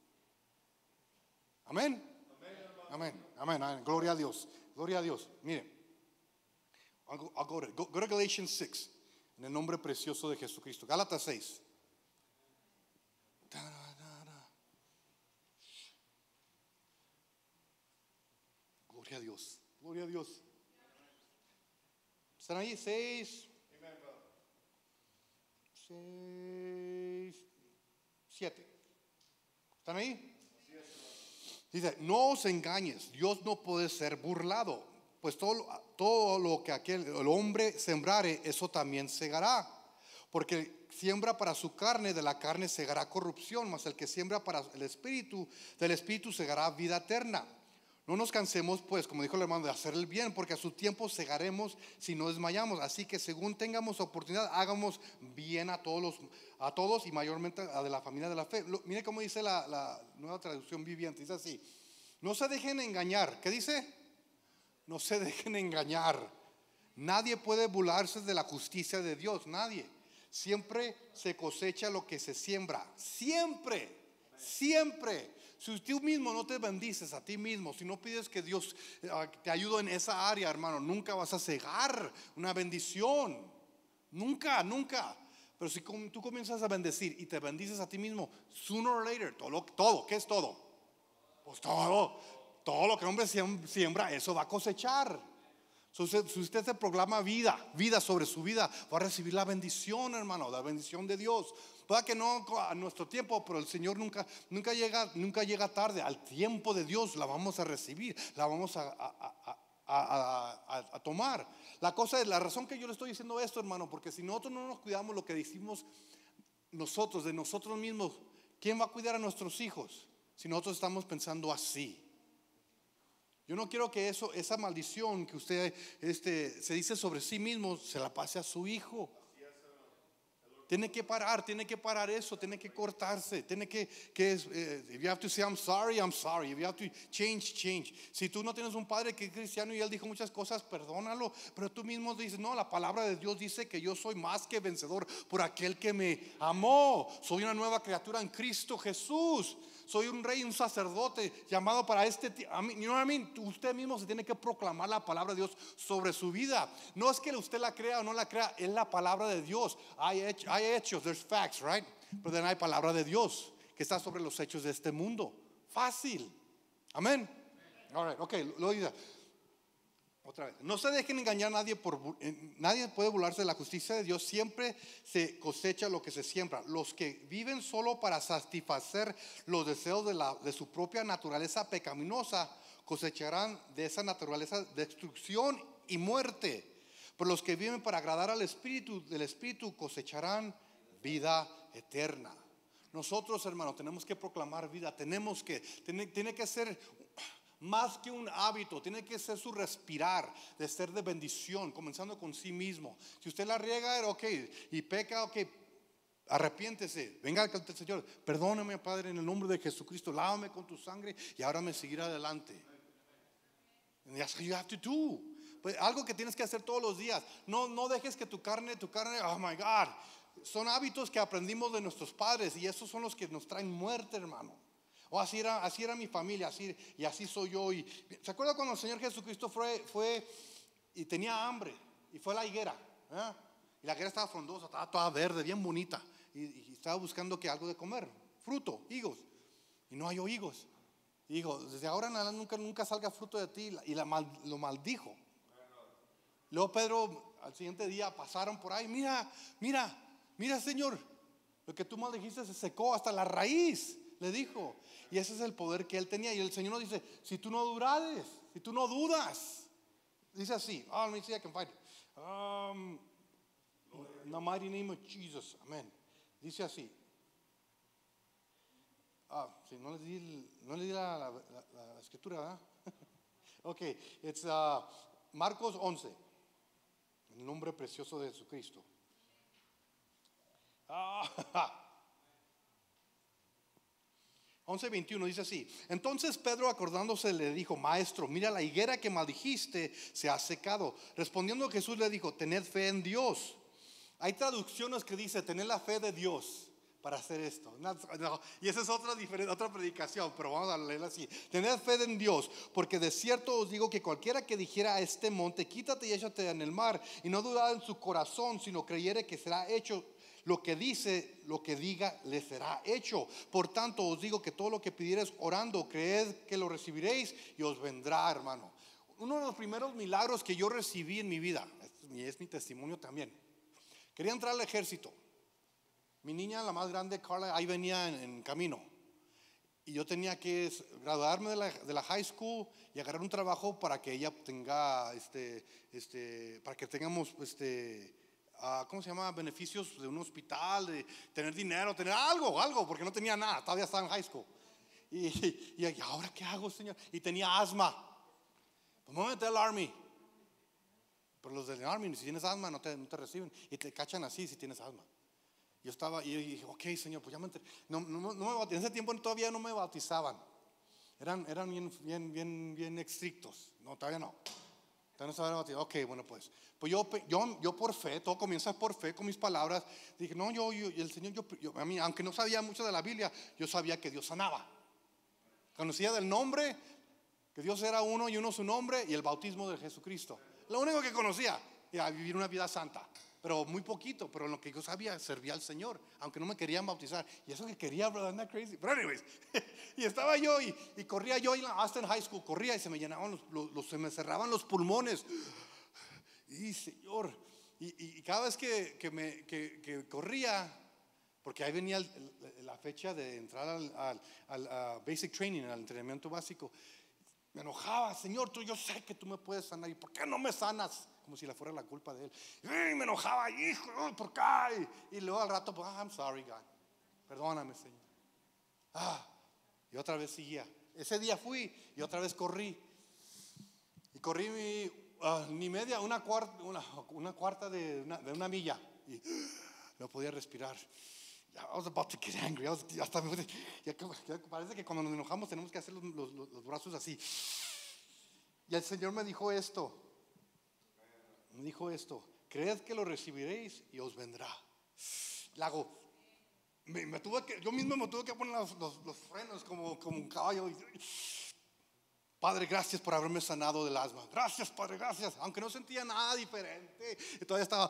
Amén. Amén. Amén. Gloria a Dios. Gloria a Dios. Mire, go to Galatians 6. En el nombre precioso de Jesucristo. Gálatas 6. Gloria a Dios. Gloria a Dios. ¿Están ahí? 6. 7. ¿Están ahí? Dice, no os engañes, Dios no puede ser burlado, pues todo lo que el hombre sembrare, eso también segará. Porque siembra para su carne, de la carne segará corrupción, mas el que siembra para el espíritu, del espíritu segará vida eterna. No nos cansemos, pues, como dijo el hermano, de hacer el bien, porque a su tiempo segaremos si no desmayamos. Así que según tengamos oportunidad, hagamos bien a todos y mayormente a de la familia de la fe. Mire cómo dice la nueva traducción viviente. Dice así: no se dejen engañar. ¿Qué dice? No se dejen engañar. Nadie puede burlarse de la justicia de Dios. Nadie. Siempre se cosecha lo que se siembra. Siempre. Siempre. Si tú mismo no te bendices a ti mismo, si no pides que Dios te ayude en esa área, hermano, nunca vas a cegar una bendición. Nunca, nunca. Pero si tú comienzas a bendecir y te bendices a ti mismo, sooner or later, todo, ¿qué es todo? Pues todo lo que el hombre siembra, eso va a cosechar. Si usted se proclama vida sobre su vida, va a recibir la bendición, hermano, la bendición de Dios. Puede que no a nuestro tiempo, pero el Señor nunca llega tarde. Al tiempo de Dios la vamos a recibir, la vamos a tomar. La cosa es, la razón que yo le estoy diciendo esto, hermano, porque si nosotros no nos cuidamos lo que decimos nosotros, de nosotros mismos, ¿quién va a cuidar a nuestros hijos si nosotros estamos pensando así? Yo no quiero que esa maldición que usted se dice sobre sí mismo se la pase a su hijo. Tiene que parar eso, tiene que cortarse, tiene que if you have to say I'm sorry. If you have to change. Si tú no tienes un padre que es cristiano y él dijo muchas cosas, perdónalo, pero tú mismo dices, no, la palabra de Dios dice que yo soy más que vencedor por aquel que me amó. Soy una nueva criatura en Cristo Jesús. Soy un rey, un sacerdote llamado para usted mismo se tiene que proclamar la palabra de Dios sobre su vida. No es que usted la crea o no la crea, es la palabra de Dios. Hay hechos, there's facts, right? Pero también hay palabra de Dios que está sobre los hechos de este mundo. Fácil. Amén. All right, ok, lo dice. Otra vez, no se dejen engañar a nadie, nadie puede burlarse de la justicia de Dios. Siempre se cosecha lo que se siembra. Los que viven solo para satisfacer los deseos de su propia naturaleza pecaminosa cosecharán de esa naturaleza destrucción y muerte. Pero los que viven para agradar al Espíritu, del Espíritu cosecharán vida eterna. Nosotros, hermanos, tenemos que proclamar vida. Tiene que ser más que un hábito, tiene que ser su respirar, de ser de bendición, comenzando con sí mismo. Si usted la riega, ok, y peca, ok, arrepiéntese, venga al Señor, perdóname, Padre, en el nombre de Jesucristo, lávame con tu sangre y ahora me seguirá adelante. And that's what you have to do. Pues algo que tienes que hacer todos los días. No dejes que tu carne, oh my God. Son hábitos que aprendimos de nuestros padres y esos son los que nos traen muerte, hermano. O así era mi familia, así soy yo. Y ¿se acuerda cuando el Señor Jesucristo fue y tenía hambre y fue a la higuera? Y la higuera estaba frondosa, estaba toda verde, bien bonita, y estaba buscando algo de comer, fruto, higos, y no halló higos. Y dijo, desde ahora en adelante nunca salga fruto de ti, y lo maldijo. Luego Pedro al siguiente día pasaron por ahí, mira Señor, lo que tú maldijiste se secó hasta la raíz, le dijo. Y ese es el poder que él tenía. Y el Señor nos dice, si tú no durares, si tú no dudas, dice así, let me see if I can find it. In the mighty name of Jesus, amén. Dice así. Sí, no le di la escritura, ¿verdad? Ok, it's Marcos 11, el nombre precioso de Jesucristo. 11:21 dice así. Entonces Pedro, acordándose, le dijo, Maestro, mira, la higuera que maldijiste se ha secado. Respondiendo Jesús le dijo, tened fe en Dios. Hay traducciones que dice, tened la fe de Dios para hacer esto. No, y esa es otra predicación, pero vamos a leerla así. Tened fe en Dios, porque de cierto os digo que cualquiera que dijera a este monte, quítate y échate en el mar, y no dudara en su corazón, sino creyere que será hecho lo que dice, lo que diga, le será hecho. Por tanto os digo que todo lo que pidiereis orando, creed que lo recibiréis y os vendrá, hermano. Uno de los primeros milagros que yo recibí en mi vida, es mi testimonio también. Quería entrar al ejército. Mi niña, la más grande, Carla, ahí venía en camino. Y yo tenía que graduarme de la high school y agarrar un trabajo para que ella tenga, para que tengamos, ¿cómo se llama? Beneficios de un hospital, de tener dinero, tener algo, porque no tenía nada, todavía estaba en high school. Y ¿ahora qué hago, Señor? Y tenía asma. Pues me metí al Army. Pero los del Army, si tienes asma, no te reciben y te cachan así si tienes asma. Yo dije, ok, Señor, pues ya me entré. En ese tiempo todavía no me bautizaban. Eran bien estrictos. No, todavía no. Todavía no se habían bautizado. Ok, bueno, pues yo por fe, todo comienza por fe, con mis palabras. Dije, no, el Señor, a mí, aunque no sabía mucho de la Biblia, yo sabía que Dios sanaba. Conocía del nombre, que Dios era uno y uno su nombre, y el bautismo de Jesucristo. Lo único que conocía era vivir una vida santa. Pero muy poquito, pero en lo que yo sabía, servía al Señor, aunque no me querían bautizar. Y eso que quería, brother, not crazy. Pero anyways, y estaba yo y corría yo hasta en high school, corría y se me llenaban se me cerraban los pulmones. Y Señor, y cada vez que corría, porque ahí venía la fecha de entrar al basic training, al entrenamiento básico, me enojaba, Señor, yo sé que tú me puedes sanar, ¿y por qué no me sanas? Como si le fuera la culpa de él. Y me enojaba, hijo, ¿por qué? Y luego al rato, pues, I'm sorry, God, perdóname, Señor. Y otra vez seguía. Ese día fui y otra vez corrí. Y corrí una cuarta de una milla. Y no podía respirar. I was about to get angry. Parece que cuando nos enojamos tenemos que hacer los brazos así. Y el Señor me dijo esto. Creed que lo recibiréis y os vendrá. Yo mismo me tuve que poner los frenos como un caballo. Padre, gracias por haberme sanado del asma. Gracias, Padre, gracias. Aunque no sentía nada diferente, todavía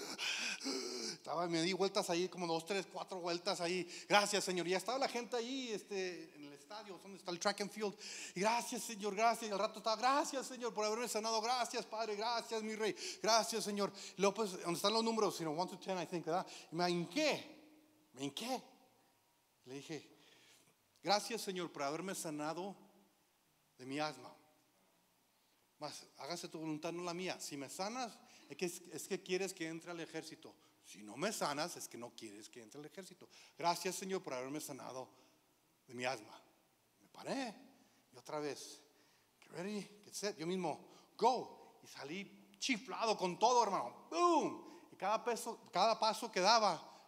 me di vueltas ahí, como 2, 3, 4 vueltas ahí. Gracias, Señor. Y ya estaba la gente ahí en el estadio, donde está el track and field. Y gracias, Señor, gracias. Y al rato estaba, gracias, Señor, por haberme sanado. Gracias, Padre, gracias, mi Rey. Gracias, Señor. Y luego, pues, donde están los números, 1 to 10, I think, ¿verdad? Y me hinqué. Le dije, gracias, Señor, por haberme sanado de mi asma. Mas hágase tu voluntad, no la mía. Si me sanas, es que quieres que entre al ejército. Si no me sanas, es que no quieres que entre al ejército. Gracias, Señor, por haberme sanado de mi asma. Me paré y otra vez, get ready, get set. Yo mismo, go. Y salí chiflado con todo, hermano. Boom. Y cada paso que daba,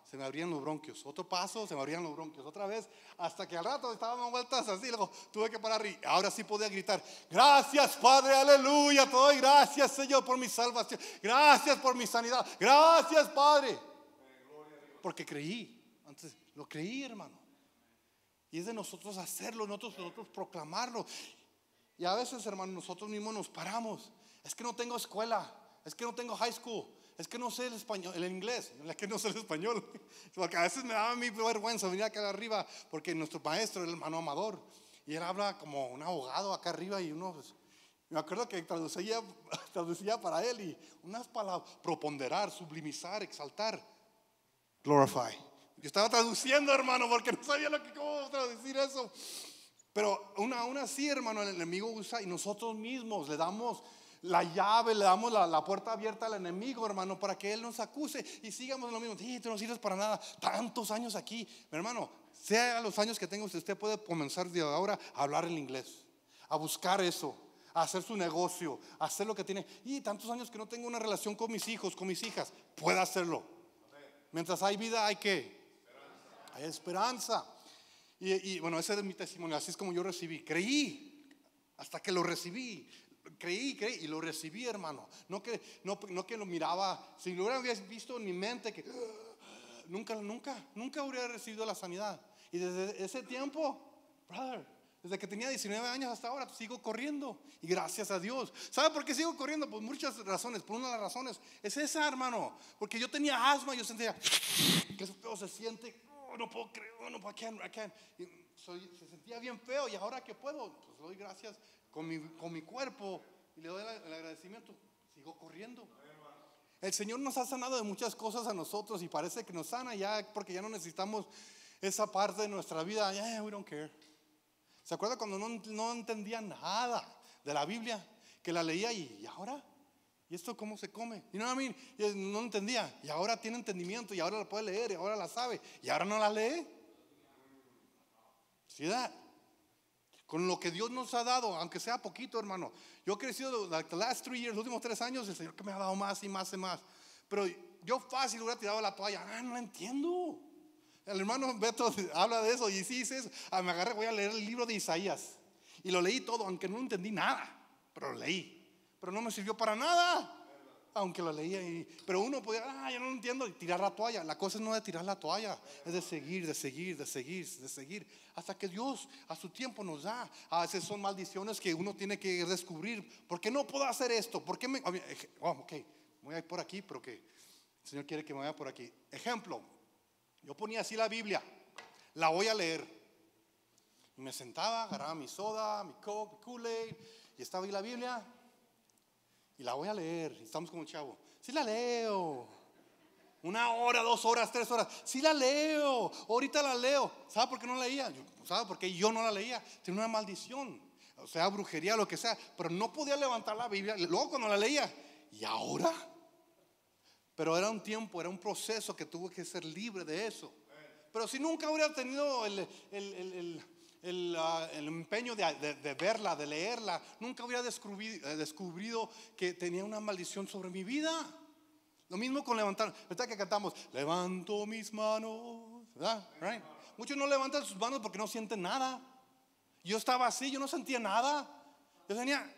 se me abrían los bronquios. Otro paso, se me abrían los bronquios. Otra vez, hasta que al rato estaba dando vueltas así. Luego tuve que parar y ahora sí podía gritar: gracias, Padre, aleluya. Te doy gracias, Señor, por mi salvación. Gracias por mi sanidad. Gracias, Padre. Porque creí. Antes lo creí, hermano. Y es de nosotros hacerlo, nosotros proclamarlo. Y a veces, hermano, nosotros mismos nos paramos. Es que no tengo escuela. Es que no tengo high school. Es que no sé el español, el inglés. Es que no sé el español. Porque a veces me daba mi vergüenza venir acá arriba, porque nuestro maestro era el hermano Amador. Y él habla como un abogado acá arriba. Y uno, pues, me acuerdo que traducía para él. Y unas palabras: proponderar, sublimizar, exaltar, glorify. Yo estaba traduciendo, hermano, porque no sabía cómo traducir eso. Pero aún así, hermano, el enemigo usa, y nosotros mismos le damos la llave, le damos la puerta abierta al enemigo, hermano, para que él nos acuse y sigamos en lo mismo. Sí, tú no sirves para nada. Tantos años aquí, mi hermano, sea los años que tenga usted puede comenzar de ahora a hablar el inglés, a buscar eso, a hacer su negocio, a hacer lo que tiene. Y tantos años que no tengo una relación con mis hijos, con mis hijas, puede hacerlo. Mientras hay vida, hay hay esperanza. Y bueno, ese es mi testimonio. Así es como yo recibí. Creí hasta que lo recibí. Creí y lo recibí, hermano. No que lo miraba. Si lo hubiera visto en mi mente, que nunca hubiera recibido la sanidad. Y desde ese tiempo, brother, desde que tenía 19 años hasta ahora, sigo corriendo. Y gracias a Dios. ¿Sabe por qué sigo corriendo? Por muchas razones. Por una de las razones es esa, hermano. Porque yo tenía asma. Yo sentía que eso feo se siente. No puedo creer, I can't. Se sentía bien feo. Y ahora que puedo, pues doy gracias con mi cuerpo y le doy el agradecimiento. Sigo corriendo. El Señor nos ha sanado de muchas cosas a nosotros, y parece que nos sana ya, porque ya no necesitamos esa parte de nuestra vida. Yeah, we don't care. ¿Se acuerda cuando no entendía nada de la Biblia? Que la leía y ahora, ¿y esto cómo se come? Y no entendía. Y ahora tiene entendimiento, y ahora la puede leer, y ahora la sabe, y ahora no la lee. ¿Sí da? Con lo que Dios nos ha dado, aunque sea poquito, hermano. Yo he crecido like the last 3 years, los últimos 3 años, el Señor que me ha dado más y más y más. Pero yo fácil hubiera tirado la toalla. No entiendo. El hermano Beto habla de eso y sí dice eso. Me agarré, voy a leer el libro de Isaías. Y lo leí todo, aunque no entendí nada. Pero lo leí. Pero no me sirvió para nada, aunque lo leía. Pero uno podía, yo no lo entiendo, y tirar la toalla. La cosa no es de tirar la toalla, es de seguir, hasta que Dios a su tiempo nos da. A veces son maldiciones que uno tiene que descubrir. ¿Por qué no puedo hacer esto? ¿Por qué ok, voy a ir por aquí, pero que el Señor quiere que me vaya por aquí. Ejemplo, yo ponía así la Biblia, la voy a leer. Y me sentaba, agarraba mi soda, mi Coke, mi Kool-Aid, y estaba ahí la Biblia. Y la voy a leer. Estamos como un chavo. Sí la leo. 1 hora, 2 horas, 3 horas. Sí la leo. Ahorita la leo. ¿Sabe por qué no la leía? ¿Sabe por qué yo no la leía? Tenía una maldición. O sea, brujería, lo que sea. Pero no podía levantar la Biblia. Luego cuando la leía, ¿y ahora? Pero era un tiempo, era un proceso que tuve que ser libre de eso. Pero si nunca hubiera tenido el empeño de verla, de leerla, nunca hubiera descubrido que tenía una maldición sobre mi vida. Lo mismo con levantar. ¿Verdad que cantamos? Levanto mis manos, ¿verdad? Right? Muchos no levantan sus manos porque no sienten nada. Yo estaba así, yo no sentía nada. Yo tenía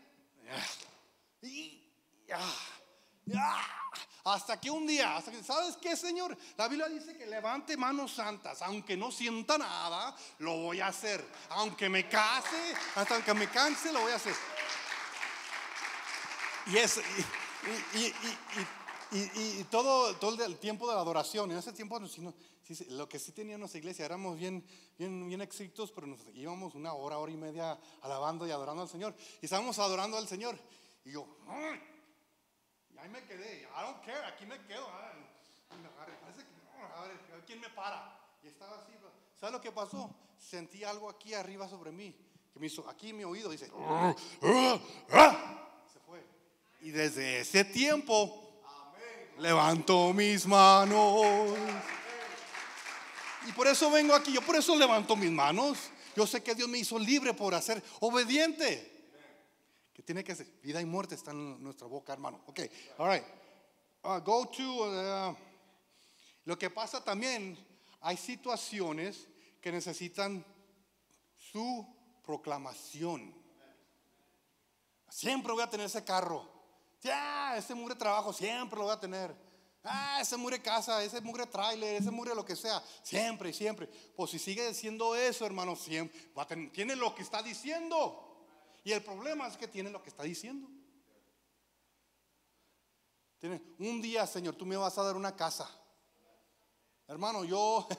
hasta que un día, ¿sabes qué, Señor? La Biblia dice que levante manos santas. Aunque no sienta nada, lo voy a hacer. Aunque me canse, hasta que me canse, lo voy a hacer. Y todo el tiempo de la adoración. En ese tiempo, lo que sí tenía nuestra iglesia, éramos bien estrictos, pero nos íbamos 1 hora, 1 hora y media alabando y adorando al Señor. Y estábamos adorando al Señor. Y yo, y ahí me quedé. I don't care, aquí me quedo. Y me agarré. Parece que a ver quién me para. Y estaba así. ¿Sabes lo que pasó? Sentí algo aquí arriba sobre mí, que me hizo aquí en mi oído. Dice, se fue. Y desde ese tiempo, levanto mis manos. Y por eso vengo aquí. Yo por eso levanto mis manos. Yo sé que Dios me hizo libre por ser obediente. Que tiene que ser vida y muerte está en nuestra boca, hermano. Ok, all right. Go to Lo que pasa también, hay situaciones que necesitan su proclamación. Siempre voy a tener ese carro. Ya, ese mugre trabajo siempre lo voy a tener. Ese mugre casa, ese mugre trailer, ese mugre lo que sea. Siempre, siempre. Pues si sigue diciendo eso, hermano, siempre va a tener, tiene lo que está diciendo. Y el problema es que tiene lo que está diciendo. Tiene, un día, Señor, tú me vas a dar una casa. Hermano, yo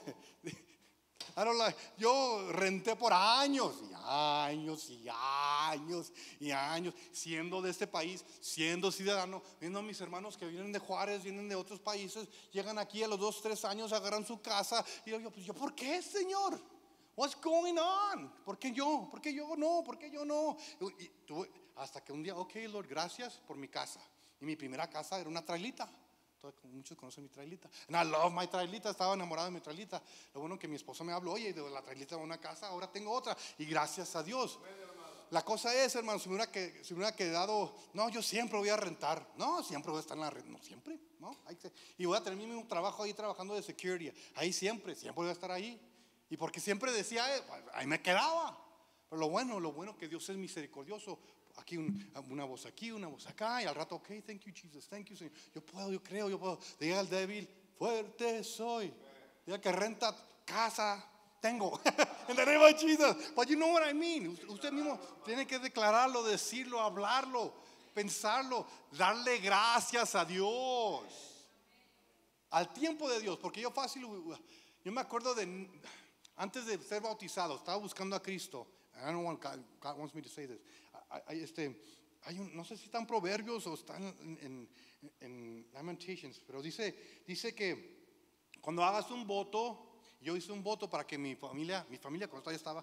renté por años y años y años y años, siendo de este país, siendo ciudadano, viendo a mis hermanos que vienen de Juárez, vienen de otros países, llegan aquí a los 2, 3 años, agarran su casa y yo, pues yo, ¿por qué, Señor? What's going on? ¿Por qué yo? ¿Por qué yo no? ¿Por qué yo no? Hasta que un día, ok, Lord, gracias por mi casa. Y mi primera casa era una trailita. Muchos conocen mi trailita. And I love my trailita. Estaba enamorado de mi trailita. Lo bueno que mi esposo me habló, oye, de la trailita de una casa, ahora tengo otra. Y gracias a Dios. La cosa es, hermano, si me hubiera quedado, no, yo siempre voy a rentar. No, siempre voy a estar en la renta. No, siempre, ¿no? Y voy a tener mi mismo trabajo ahí trabajando de security. Ahí siempre voy a estar ahí. Y porque siempre decía, ahí me quedaba. Pero lo bueno que Dios es misericordioso. Aquí una voz aquí, una voz acá, y al rato, ok, thank you Jesus, thank you Señor. Yo puedo, yo creo, yo puedo. Diga al débil, fuerte soy. Diga que renta casa tengo. In the name of Jesus. But you know what I mean. Usted mismo tiene que declararlo, decirlo, hablarlo, pensarlo, darle gracias a Dios. Al tiempo de Dios, porque yo me acuerdo de antes de ser bautizado, estaba buscando a Cristo. I don't want God wants me to say this. No sé si están Proverbios o están en Lamentations, pero dice que cuando hagas un voto, yo hice un voto para que mi familia cuando todavía estaba,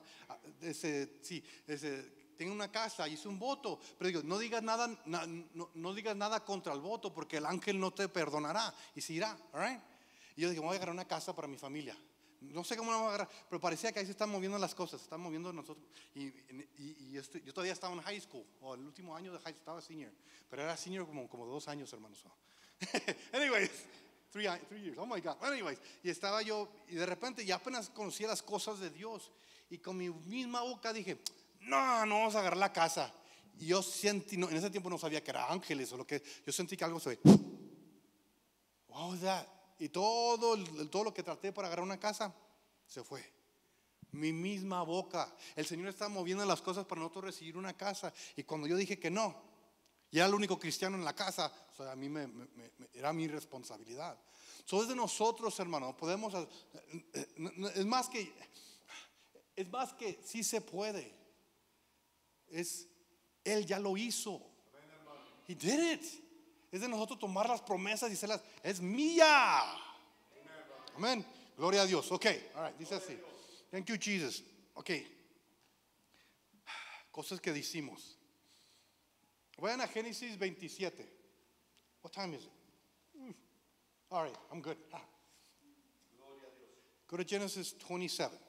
tenga una casa, hice un voto, pero digo, no digas nada contra el voto, porque el ángel no te perdonará y se irá, all right? Y yo dije, voy a agarrar una casa para mi familia. No sé cómo la vamos a agarrar, pero parecía que ahí se están moviendo las cosas, se están moviendo nosotros. Yo todavía estaba en high school, o el último año de high school, estaba senior, pero era senior como 2 años, hermanos. Anyways, 3 years, oh my God. Anyways, y estaba yo, y de repente ya apenas conocía las cosas de Dios, y con mi misma boca dije, no vamos a agarrar la casa. Y yo sentí, en ese tiempo no sabía que era ángeles, o lo que, yo sentí que algo se ve. What was that? Y todo lo que traté para agarrar una casa se fue. Mi misma boca. El Señor está moviendo las cosas para nosotros recibir una casa. Y cuando yo dije que no, y era el único cristiano en la casa, o sea, a mí era mi responsabilidad. So, es de nosotros, hermano. Podemos, es más que sí se puede. Él ya lo hizo. He did it. Es de nosotros tomar las promesas y decirlas, es mía. Amén. Gloria a Dios. Ok, all right, dice así. Thank you, Jesus. Ok. Cosas que decimos. Vayan a Génesis 27. What time is it? All right, I'm good. Go to Genesis 27.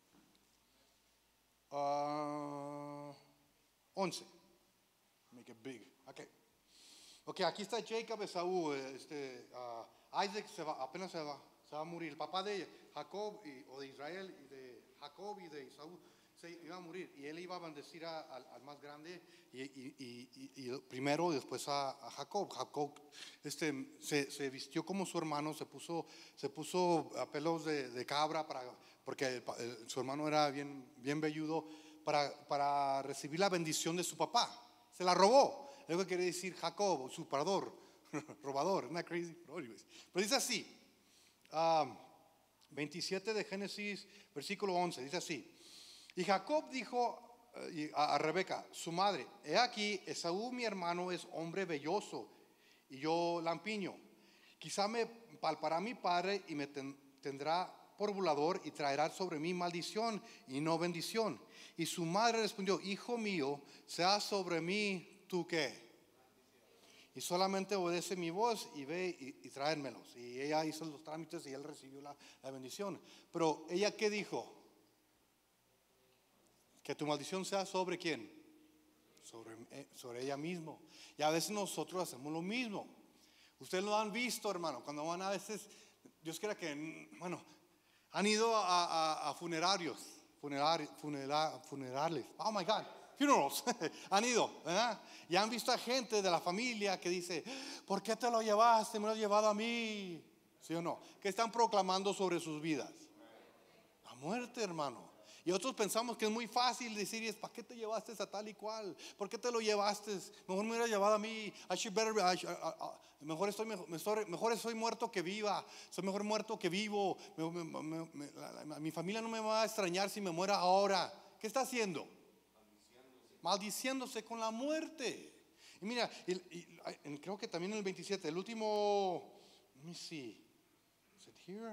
11. Make it big. Okay. Ok, aquí está Jacob, Esaú, Isaac apenas se va a morir. El papá de Jacob o de Israel y de Jacob y de Esaú se iba a morir y él iba a bendecir al más grande y primero después a Jacob. Jacob se vistió como su hermano, se puso pelos de cabra porque su hermano era bien velludo para recibir la bendición de su papá. Se la robó. Es lo que quiere decir Jacob, usurpador, robador. Isn't that crazy? Pero dice así, 27 de Génesis, versículo 11, dice así. Y Jacob dijo a Rebeca, su madre, he aquí, Esaú mi hermano es hombre velloso y yo lampiño. Quizá me palpará mi padre y me tendrá por burlador y traerá sobre mí maldición y no bendición. Y su madre respondió, hijo mío, sea sobre mí ¿tú qué? Y solamente obedece mi voz y ve y tráenmelos. Y ella hizo los trámites y él recibió la bendición. Pero ella ¿qué dijo? Que tu maldición sea sobre ¿quién? Sobre ella mismo. Y a veces nosotros hacemos lo mismo. Ustedes lo han visto, hermano, cuando van a veces Dios quiera que, bueno, han ido a funerarios, funerales. Oh my God, funerals. Han ido, ¿verdad? Y han visto a gente de la familia que dice: ¿por qué te lo llevaste? Me lo has llevado a mí. ¿Sí o no? Que están proclamando sobre sus vidas la muerte, hermano. Y otros pensamos que es muy fácil decir: ¿para qué te llevaste a tal y cual? ¿Por qué te lo llevaste? Mejor me hubiera llevado a mí. Mejor estoy muerto que viva. Soy mejor muerto que vivo. Mi familia no me va a extrañar si me muera ahora. ¿Qué está haciendo? Maldiciéndose con la muerte. Y mira, creo que también en el 27, el último. Let me see. Is it here?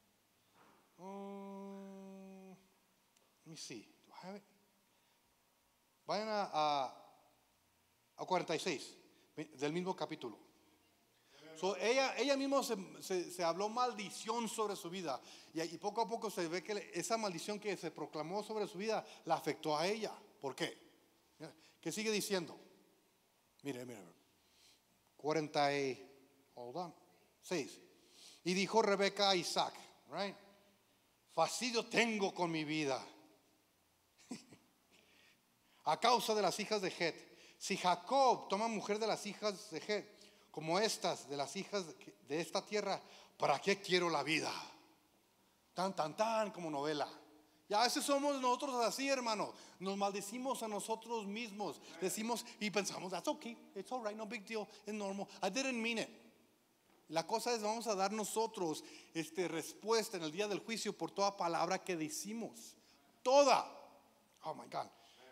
Let me see. Do I have it? Vayan a 46 del mismo capítulo. So, ella misma se habló maldición sobre su vida. Y poco a poco se ve que esa maldición que se proclamó sobre su vida la afectó a ella. ¿Por qué? ¿Qué sigue diciendo? Mire. 6. Y dijo Rebeca a Isaac, right? Fastidio tengo con mi vida a causa de las hijas de Het. Si Jacob toma mujer de las hijas de Het, como estas de las hijas de esta tierra, ¿para qué quiero la vida? Tan, como novela. Y a veces somos nosotros así, hermano. Nos maldecimos a nosotros mismos. Decimos y pensamos: that's okay, it's all right, no big deal, it's normal, I didn't mean it. La cosa es, vamos a dar nosotros respuesta en el día del juicio por toda palabra que decimos. Toda. Oh my God.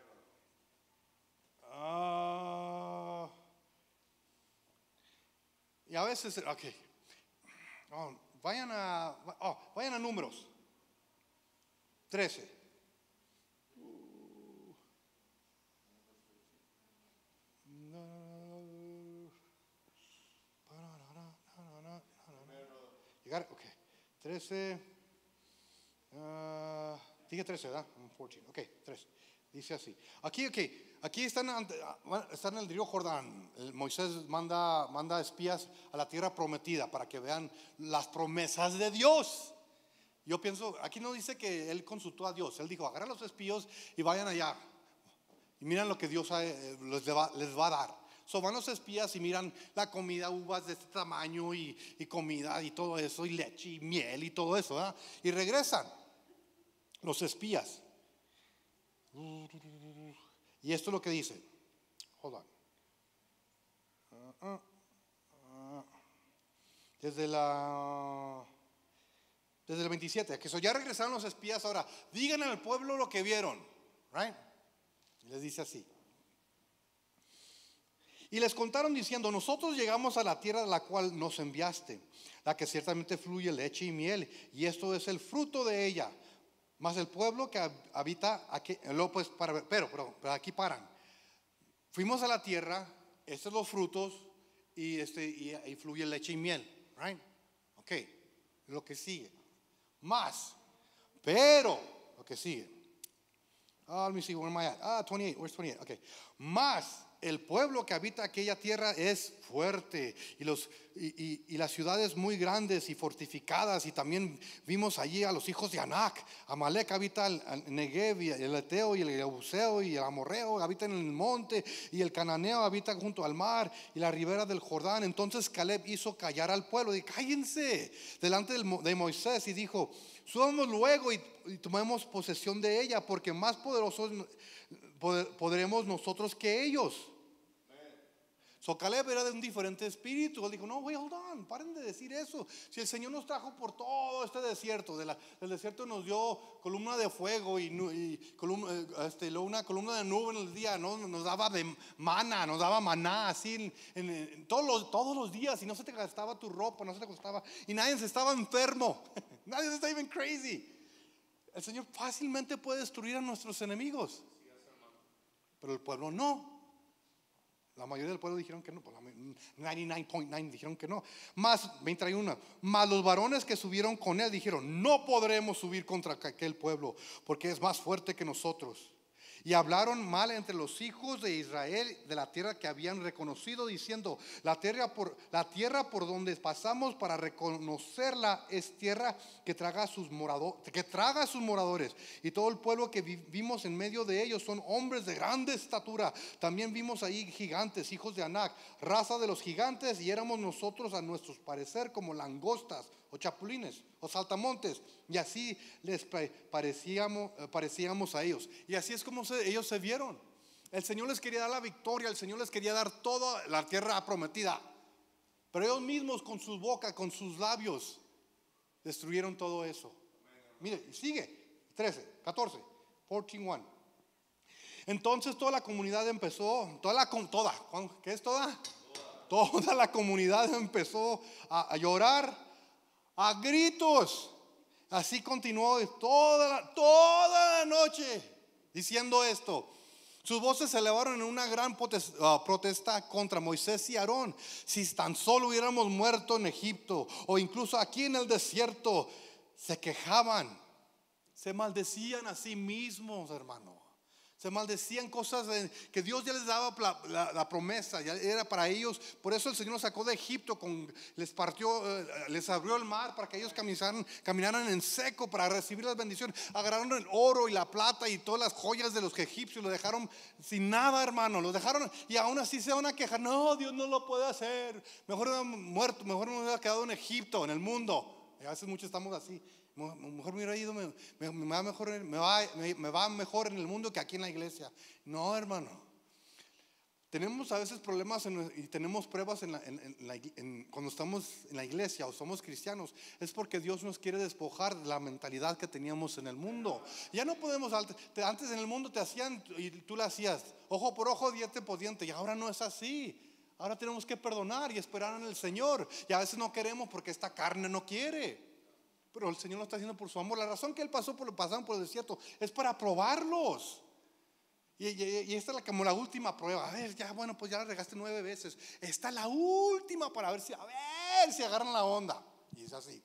Y a veces, ok. Vayan a Números 13. Llegar, ok. 13. Dije 13, ¿verdad? 14. Ok, 13. Dice así. Aquí están en el río Jordán. Moisés manda espías a la tierra prometida para que vean las promesas de Dios. Yo pienso, aquí no dice que él consultó a Dios. Él dijo: agarra los espías y vayan allá. Y miran lo que Dios les va a dar. So van los espías y miran la comida, uvas de este tamaño y comida y todo eso, y leche y miel y todo eso, ¿verdad? Y regresan los espías. Y esto es lo que dice. Hold on. Desde el 27, que ya regresaron los espías. Ahora digan al pueblo lo que vieron, right? Y les dice así: y les contaron diciendo: nosotros llegamos a la tierra de la cual nos enviaste, la que ciertamente fluye leche y miel, y esto es el fruto de ella. Mas el pueblo que habita aquí, pues, pero aquí paran. Fuimos a la tierra, estos son los frutos, y fluye leche y miel, right? Ok, lo que sigue. Pero lo que sigue. Let me see, where am I at? 28, where's 28? Okay. El pueblo que habita aquella tierra es fuerte, y las ciudades muy grandes y fortificadas. Y también vimos allí a los hijos de Anac. Amalek habita el Negev, y el Eteo y el Jebuseo y el Amorreo habitan en el monte, y el Cananeo habita junto al mar y la ribera del Jordán. Entonces Caleb hizo callar al pueblo y cállense delante de Moisés, y dijo: subamos luego y tomemos posesión de ella, porque más poderosos podremos nosotros que ellos. So Caleb era de un diferente espíritu. Él dijo: no, wait, hold on, paren de decir eso. Si el Señor nos trajo por todo este desierto, del desierto nos dio columna de fuego y una columna de nube en el día, ¿no? Nos daba de maná, nos daba maná así todos los días, y no se te gastaba tu ropa, no se te gastaba, y nadie se estaba enfermo. Nadie se está even crazy. El Señor fácilmente puede destruir a nuestros enemigos, pero el pueblo no. La mayoría del pueblo dijeron que no, 99.9 dijeron que no. Más 21. Más los varones que subieron con él dijeron: no podremos subir contra aquel pueblo, porque es más fuerte que nosotros. Y hablaron mal entre los hijos de Israel de la tierra que habían reconocido, diciendo: la tierra por donde pasamos para reconocerla es tierra que traga a sus moradores. Y todo el pueblo que vimos en medio de ellos son hombres de grande estatura. También vimos ahí gigantes, hijos de Anac, raza de los gigantes, y éramos nosotros a nuestros parecer como langostas o chapulines o saltamontes, y así les parecíamos a ellos. Y así es como ellos se vieron. El Señor les quería dar la victoria, el Señor les quería dar toda la tierra prometida, pero ellos mismos con sus bocas, con sus labios, destruyeron todo eso. Mire, sigue 14, 1. Entonces toda la comunidad empezó, ¿qué es toda? Toda la comunidad empezó a llorar a gritos. Así continuó toda la noche diciendo esto. Sus voces se elevaron en una gran protesta contra Moisés y Aarón. Si tan solo hubiéramos muerto en Egipto o incluso aquí en el desierto. Se quejaban, se maldecían a sí mismos, hermano. Se maldecían cosas que Dios ya les daba la promesa, ya era para ellos. Por eso el Señor los sacó de Egipto, les abrió el mar para que ellos caminaran en seco para recibir las bendiciones. Agarraron el oro y la plata y todas las joyas de los egipcios, lo dejaron sin nada, hermano. Los dejaron y aún así se van a quejar. No, Dios no lo puede hacer. Mejor hubiera muerto, mejor me hubiera quedado en Egipto, en el mundo. Y a veces muchos estamos así. Mejor me hubiera ido, me va mejor en el mundo que aquí en la iglesia. No, hermano. Tenemos a veces problemas y tenemos pruebas cuando estamos en la iglesia o somos cristianos. Es porque Dios nos quiere despojar de la mentalidad que teníamos en el mundo. Ya no podemos, antes en el mundo te hacían y tú le hacías ojo por ojo, diente por diente, y ahora no es así. Ahora tenemos que perdonar y esperar en el Señor. Y a veces no queremos porque esta carne no quiere. Pero el Señor lo está haciendo por su amor. La razón que Él pasaron por el desierto es para probarlos. Y esta es como la última prueba. A ver, ya bueno, pues ya la regaste 9 veces. Esta es la última para ver si agarran la onda. Y es así.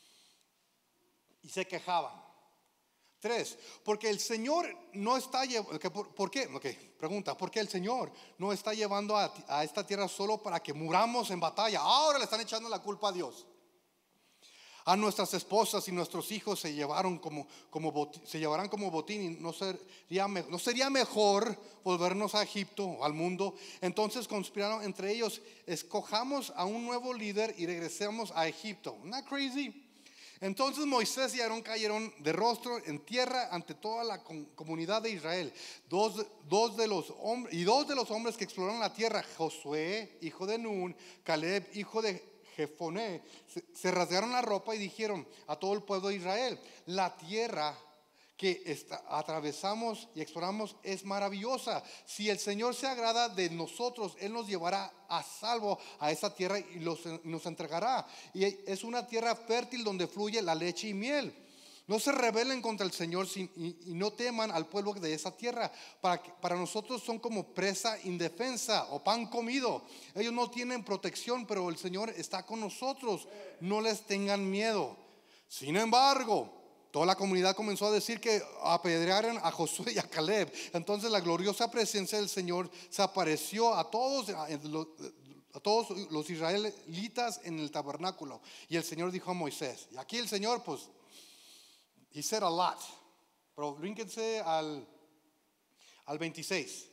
Y se quejaban. 3, porque el Señor no está llevando. ¿Por qué? Pregunta, ¿por qué el Señor no está llevando a esta tierra solo para que muramos en batalla? Ahora le están echando la culpa a Dios. A nuestras esposas y nuestros hijos se llevarán como botín. Y no sería mejor volvernos a Egipto o al mundo. Entonces conspiraron entre ellos: escojamos a un nuevo líder y regresemos a Egipto. ¿No es crazy? Entonces Moisés y Aarón cayeron de rostro en tierra ante toda la comunidad de Israel. Dos de los hombres que exploraron la tierra, Josué, hijo de Nun, Caleb, hijo de Jefoné, se rasgaron la ropa y dijeron a todo el pueblo de Israel: la tierra que atravesamos y exploramos es maravillosa. Si el Señor se agrada de nosotros, Él nos llevará a salvo a esa tierra y nos entregará. Y es una tierra fértil donde fluye la leche y miel. No se rebelen contra el Señor y no teman al pueblo de esa tierra. Para nosotros son como presa indefensa o pan comido. Ellos no tienen protección, pero el Señor está con nosotros. No les tengan miedo. Sin embargo, toda la comunidad comenzó a decir que apedrearan a Josué y a Caleb. Entonces la gloriosa presencia del Señor se apareció a todos los israelitas en el tabernáculo. Y el Señor dijo a Moisés, y aquí el Señor pues he said a lot, pero brínquense al 26.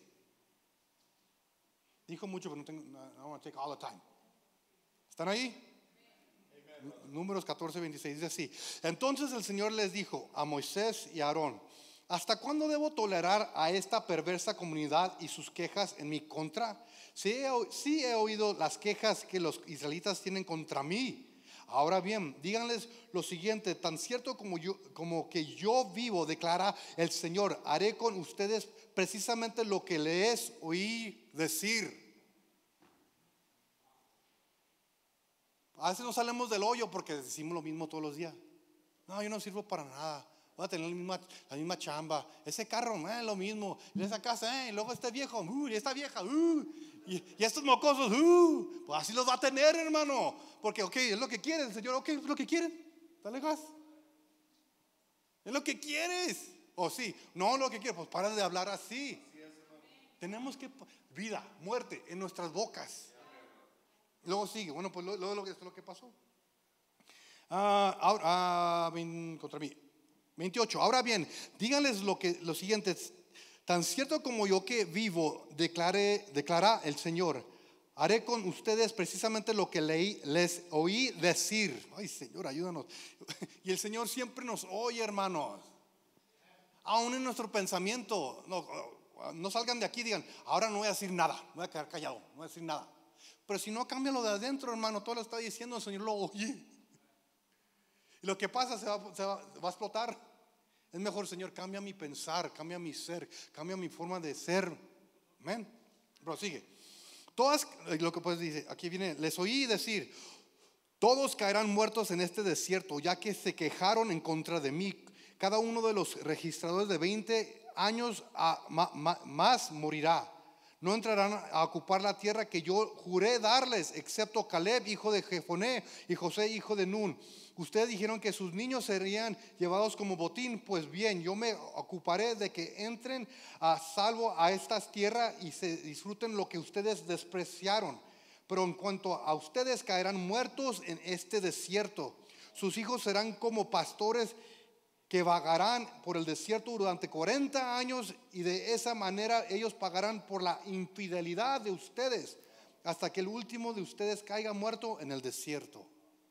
Dijo mucho, pero I don't want to take all the time. ¿Están ahí? Números 14, 26 dice así: entonces el Señor les dijo a Moisés y a Aarón: ¿hasta cuándo debo tolerar a esta perversa comunidad y sus quejas en mi contra? Sí he oído las quejas que los israelitas tienen contra mí. Ahora bien, díganles lo siguiente: tan cierto como que yo vivo, declara el Señor, haré con ustedes precisamente lo que les oí decir. A veces nos salimos del hoyo porque decimos lo mismo todos los días. No, yo no sirvo para nada. Voy a tener la misma chamba. Ese carro, lo mismo. Y esa casa, y luego este viejo, y esta vieja, y estos mocosos, pues así los va a tener, hermano. Porque, es lo que quieren, Señor, es lo que quieren. Dale gas. Es lo que quieres. ¿O sí? No, lo que quiero, pues para de hablar así. Tenemos que, vida, muerte en nuestras bocas. Luego sigue, bueno, pues luego esto es lo que pasó. Contra mí. 28. Ahora bien, díganles lo siguiente: tan cierto como yo que vivo, declara el Señor, haré con ustedes precisamente lo que les oí decir. Ay, Señor, ayúdanos. Y el Señor siempre nos oye, hermanos. Aún en nuestro pensamiento. No salgan de aquí y digan, ahora no voy a decir nada, voy a quedar callado, no voy a decir nada. Pero si no cambia lo de adentro, hermano, todo lo está diciendo, el Señor lo oye. Y lo que pasa se va a explotar. Es mejor, Señor, cambia mi pensar, cambia mi ser, cambia mi forma de ser. Amén. Prosigue. Todas, lo que pues dice, aquí viene, les oí decir, todos caerán muertos en este desierto, ya que se quejaron en contra de mí. Cada uno de los registradores de 20 años más morirá. No entrarán a ocupar la tierra que yo juré darles, excepto Caleb, hijo de Jefoné, y José, hijo de Nun. Ustedes dijeron que sus niños serían llevados como botín. Pues bien, yo me ocuparé de que entren a salvo a estas tierras y se disfruten lo que ustedes despreciaron. Pero en cuanto a ustedes, caerán muertos en este desierto. Sus hijos serán como pastores que vagarán por el desierto durante 40 años, y de esa manera ellos pagarán por la infidelidad de ustedes, hasta que el último de ustedes caiga muerto en el desierto.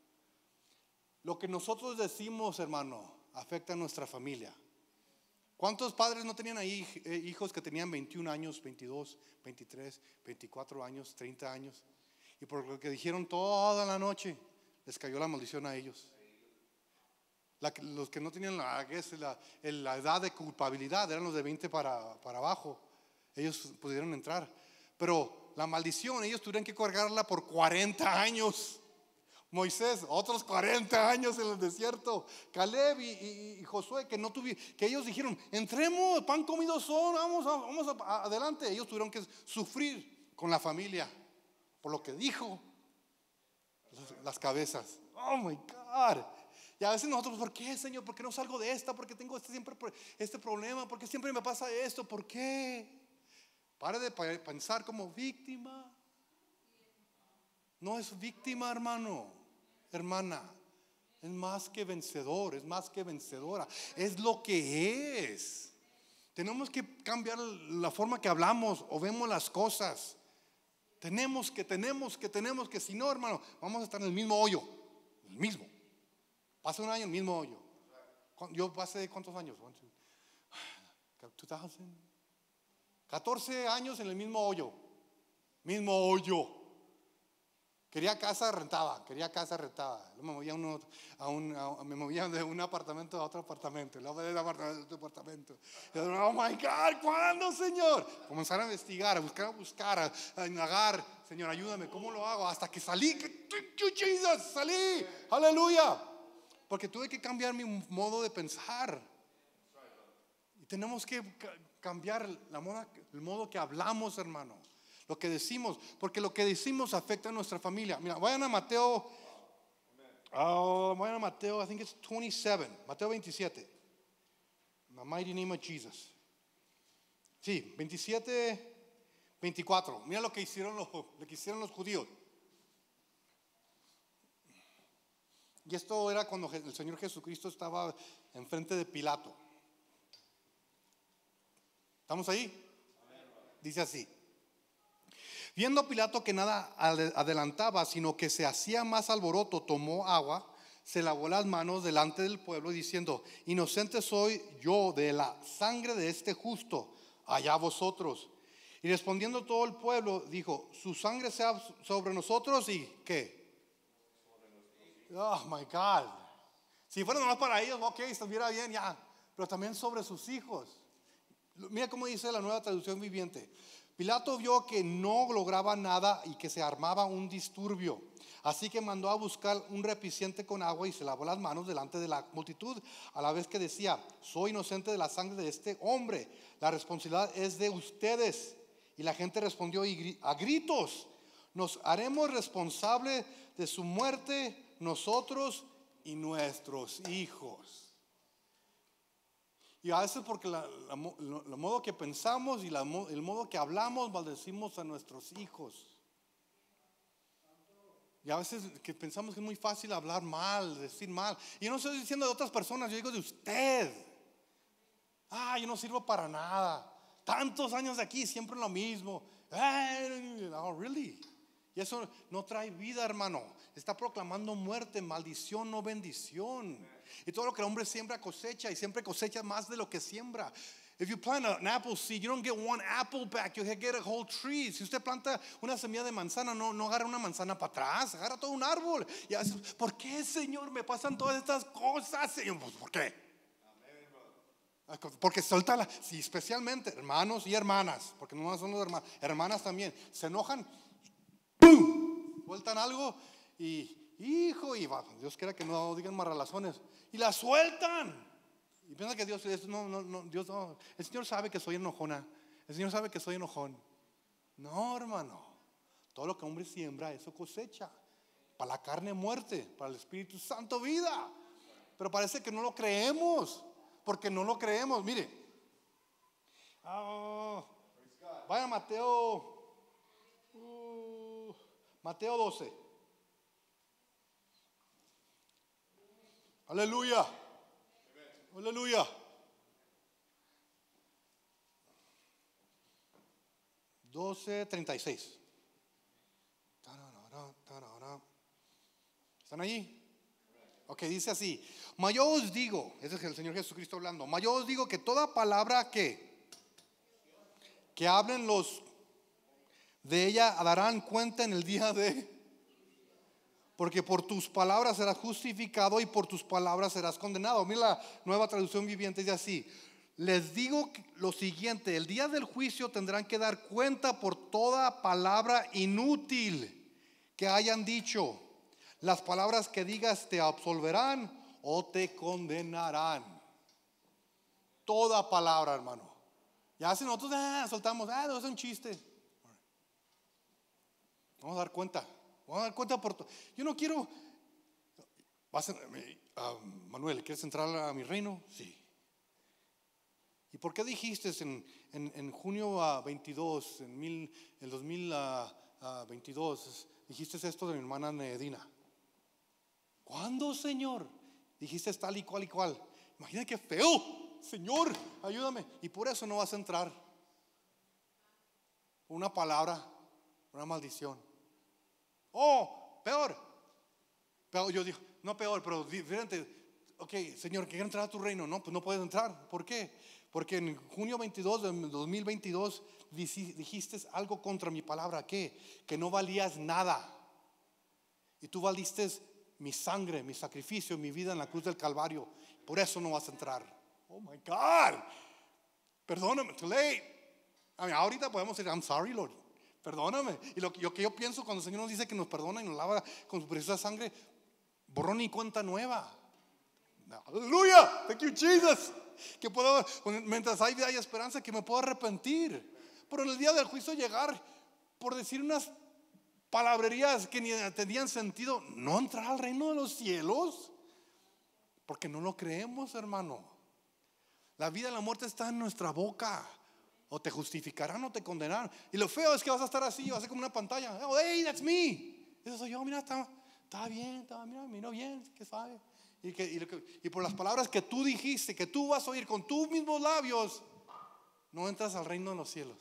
Lo que nosotros decimos, hermano, afecta a nuestra familia. ¿Cuántos padres no tenían ahí hijos que tenían 21 años, 22, 23, 24 años, 30 años? Y por lo que dijeron toda la noche, les cayó la maldición a ellos. Los que no tenían la edad de culpabilidad eran los de 20 para abajo. Ellos pudieron entrar. Pero la maldición, ellos tuvieron que cargarla por 40 años. Moisés, otros 40 años en el desierto. Caleb y Josué, que ellos dijeron, entremos, pan comido son, vamos adelante. Ellos tuvieron que sufrir con la familia por lo que dijo las cabezas. Oh my God. Y a veces nosotros, ¿por qué, Señor? ¿Por qué no salgo de esta? ¿Por qué tengo siempre este problema? ¿Por qué siempre me pasa esto? ¿Por qué? Pare de pensar como víctima. No es víctima, hermano, hermana. Es más que vencedor, es más que vencedora. Es lo que es. Tenemos que cambiar la forma que hablamos o vemos las cosas. Tenemos que, si no, hermano, vamos a estar en el mismo hoyo. El mismo. Pasé un año en el mismo hoyo. Yo pasé, ¿cuántos años? 14 años en el mismo hoyo. Mismo hoyo. Quería casa, rentaba. Me movía de un apartamento a otro apartamento. Luego de apartamento a otro apartamento. Y yo, oh my God, ¿cuándo, Señor? Comenzaron a investigar, a indagar. Señor, ayúdame, ¿cómo lo hago? Hasta que salí. Jesus, salí. Aleluya. Porque tuve que cambiar mi modo de pensar. Y tenemos que cambiar el modo que hablamos, hermano. Lo que decimos, porque lo que decimos afecta a nuestra familia. Mira, vayan a Mateo, I think it's 27, Mateo 27. In the mighty name of Jesus. Sí, 27, 24. Mira lo que hicieron los judíos. Y esto era cuando el Señor Jesucristo estaba enfrente de Pilato. ¿Estamos ahí? Dice así: viendo Pilato que nada adelantaba, sino que se hacía más alboroto, tomó agua, se lavó las manos delante del pueblo, diciendo: inocente soy yo de la sangre de este justo, allá vosotros. Y respondiendo todo el pueblo, dijo: su sangre sea sobre nosotros y ¿qué? Oh my God. Si fuera nomás para ellos, ok, estuviera bien ya. Pero también sobre sus hijos. Mira cómo dice la Nueva Traducción Viviente. Pilato vio que no lograba nada y que se armaba un disturbio. Así que mandó a buscar un recipiente con agua y se lavó las manos delante de la multitud, a la vez que decía: soy inocente de la sangre de este hombre. La responsabilidad es de ustedes. Y la gente respondió a gritos: nos haremos responsables de su muerte nosotros y nuestros hijos. Y a veces porque el modo que pensamos y el modo que hablamos maldecimos a nuestros hijos. Y a veces que pensamos que es muy fácil hablar mal, decir mal. Y yo no estoy diciendo de otras personas, yo digo de usted. Yo no sirvo para nada. Tantos años de aquí, siempre lo mismo. Oh, really? Y eso no trae vida, hermano. Está proclamando muerte, maldición, no bendición. Y todo lo que el hombre siembra cosecha, y siempre cosecha más de lo que siembra. If you plant an apple seed, you don't get one apple back, you get a whole tree. Si usted planta una semilla de manzana, no agarra una manzana para atrás, agarra todo un árbol. Y a veces, ¿por qué, Señor, me pasan todas estas cosas, Señor? Pues, ¿por qué? Porque suelta sí, especialmente hermanos y hermanas, porque no son los hermanos, hermanas también, se enojan, ¡pum! Sueltan algo y Dios quiera que no digan más razones, y la sueltan. Y piensa que Dios no, el Señor sabe que soy enojona, el Señor sabe que soy enojón. No, hermano, todo lo que hombre siembra, eso cosecha. Para la carne muerte, para el Espíritu Santo vida. Pero parece que no lo creemos, porque no lo creemos. Mire, vaya a Mateo 12. Aleluya. Aleluya. 12:36. ¿Están allí? Ok, dice así: mas yo os digo, ese es el Señor Jesucristo hablando, mas yo os digo que toda palabra que hablen los de ella darán cuenta en el día porque por tus palabras serás justificado y por tus palabras serás condenado. Mira la Nueva Traducción Viviente, dice así: les digo lo siguiente, el día del juicio tendrán que dar cuenta por toda palabra inútil que hayan dicho. Las palabras que digas te absolverán o te condenarán. Toda palabra, hermano. Ya si nosotros soltamos, no es un chiste. Vamos a dar cuenta. Vamos a dar cuenta por todo. Yo no quiero. Manuel, ¿quieres entrar a mi reino? Sí. ¿Y por qué dijiste en junio 22, en el 2022, dijiste esto de mi hermana Nedina? ¿Cuándo, Señor? Dijiste tal y cual y cual. Imagina qué feo. Señor, ayúdame. Y por eso no vas a entrar. Una palabra, una maldición. Peor. Yo digo, no peor, pero diferente. Ok, Señor, quiero entrar a tu reino. No, pues no puedes entrar. ¿Por qué? Porque en junio 22 de 2022 dijiste algo contra mi palabra. ¿Qué? Que no valías nada. Y tú valiste mi sangre, mi sacrificio, mi vida en la cruz del Calvario. Por eso no vas a entrar. Oh my God. Perdóname, too late. Ahorita podemos decir, I'm sorry, Lord. Perdóname. Y lo que yo pienso cuando el Señor nos dice que nos perdona y nos lava con su preciosa sangre, borrón y cuenta nueva. Aleluya. Thank you, Jesus. Que puedo, mientras hay vida y esperanza, que me puedo arrepentir. Pero en el día del juicio llegar por decir unas palabrerías que ni tenían sentido, no entrar al reino de los cielos, porque no lo creemos, hermano. La vida y la muerte está en nuestra boca. O te justificarán o te condenarán. Y lo feo es que vas a estar así, vas a ser como una pantalla. Oh, hey, that's me. Eso soy yo, mira, está bien, mira bien, que sabe. Y por las palabras que tú dijiste, que tú vas a oír con tus mismos labios, no entras al reino de los cielos.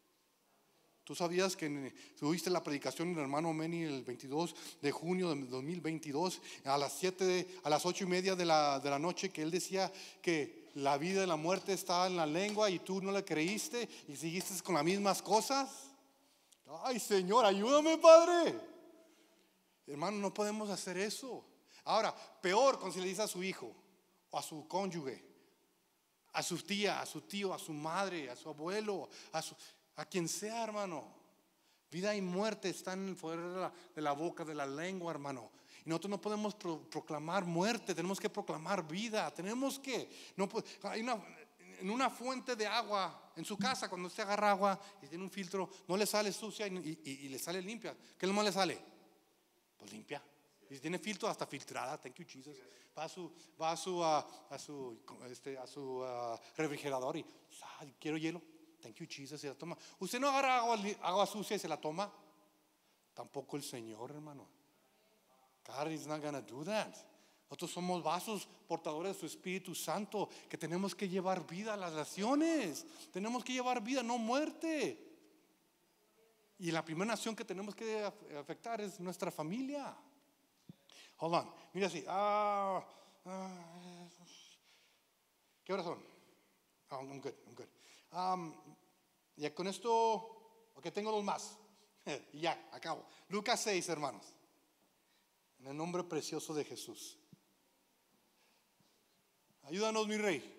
Tú sabías que tuviste la predicación del hermano Meni el 22 de junio de 2022 a las 8:30 de la noche, que él decía que la vida y la muerte está en la lengua y tú no le creíste y seguiste con las mismas cosas. Ay, Señor, ayúdame, Padre. Hermano, no podemos hacer eso. Ahora, peor cuando se le dice a su hijo o a su cónyuge, a su tía, a su tío, a su madre, a su abuelo, a quien sea, hermano. Vida y muerte están fuera de la boca, de la lengua, hermano. Y nosotros no podemos proclamar muerte, tenemos que proclamar vida. Tenemos que, en una fuente de agua, en su casa, cuando usted agarra agua y tiene un filtro, no le sale sucia y le sale limpia. ¿Qué más le sale? Pues limpia. Y si tiene filtro, hasta filtrada. Thank you, Jesus. Va a su refrigerador y quiero hielo. Thank you, Jesus. Y la toma. Usted no agarra agua sucia y se la toma. Tampoco el Señor, hermano. God is not gonna do that. Nosotros somos vasos portadores de su Espíritu Santo, que tenemos que llevar vida a las naciones. Tenemos que llevar vida, no muerte. Y la primera nación que tenemos que afectar es nuestra familia. Hold on. Mira así. ¿Qué horas son? I'm good. Ya con esto, ok, tengo dos más. Y ya, acabo. Lucas 6, hermanos. En el nombre precioso de Jesús. Ayúdanos, mi rey.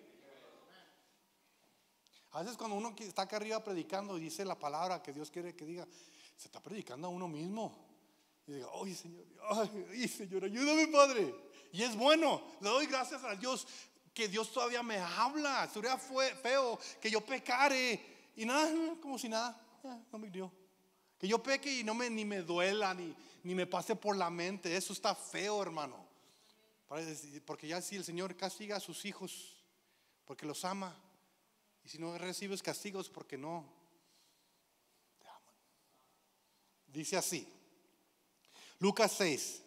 A veces cuando uno está acá arriba predicando y dice la palabra que Dios quiere que diga, se está predicando a uno mismo. Y diga, oye Señor, ayúdame, Padre. Y es bueno, le doy gracias a Dios que Dios todavía me habla. Sería feo que yo pecare y nada, como si nada, no me dio. Que yo peque y ni me duela, ni me pase por la mente. Eso está feo, hermano. Porque ya si el Señor castiga a sus hijos porque los ama, y si no recibes castigos porque no te aman. Dice así, Lucas 6,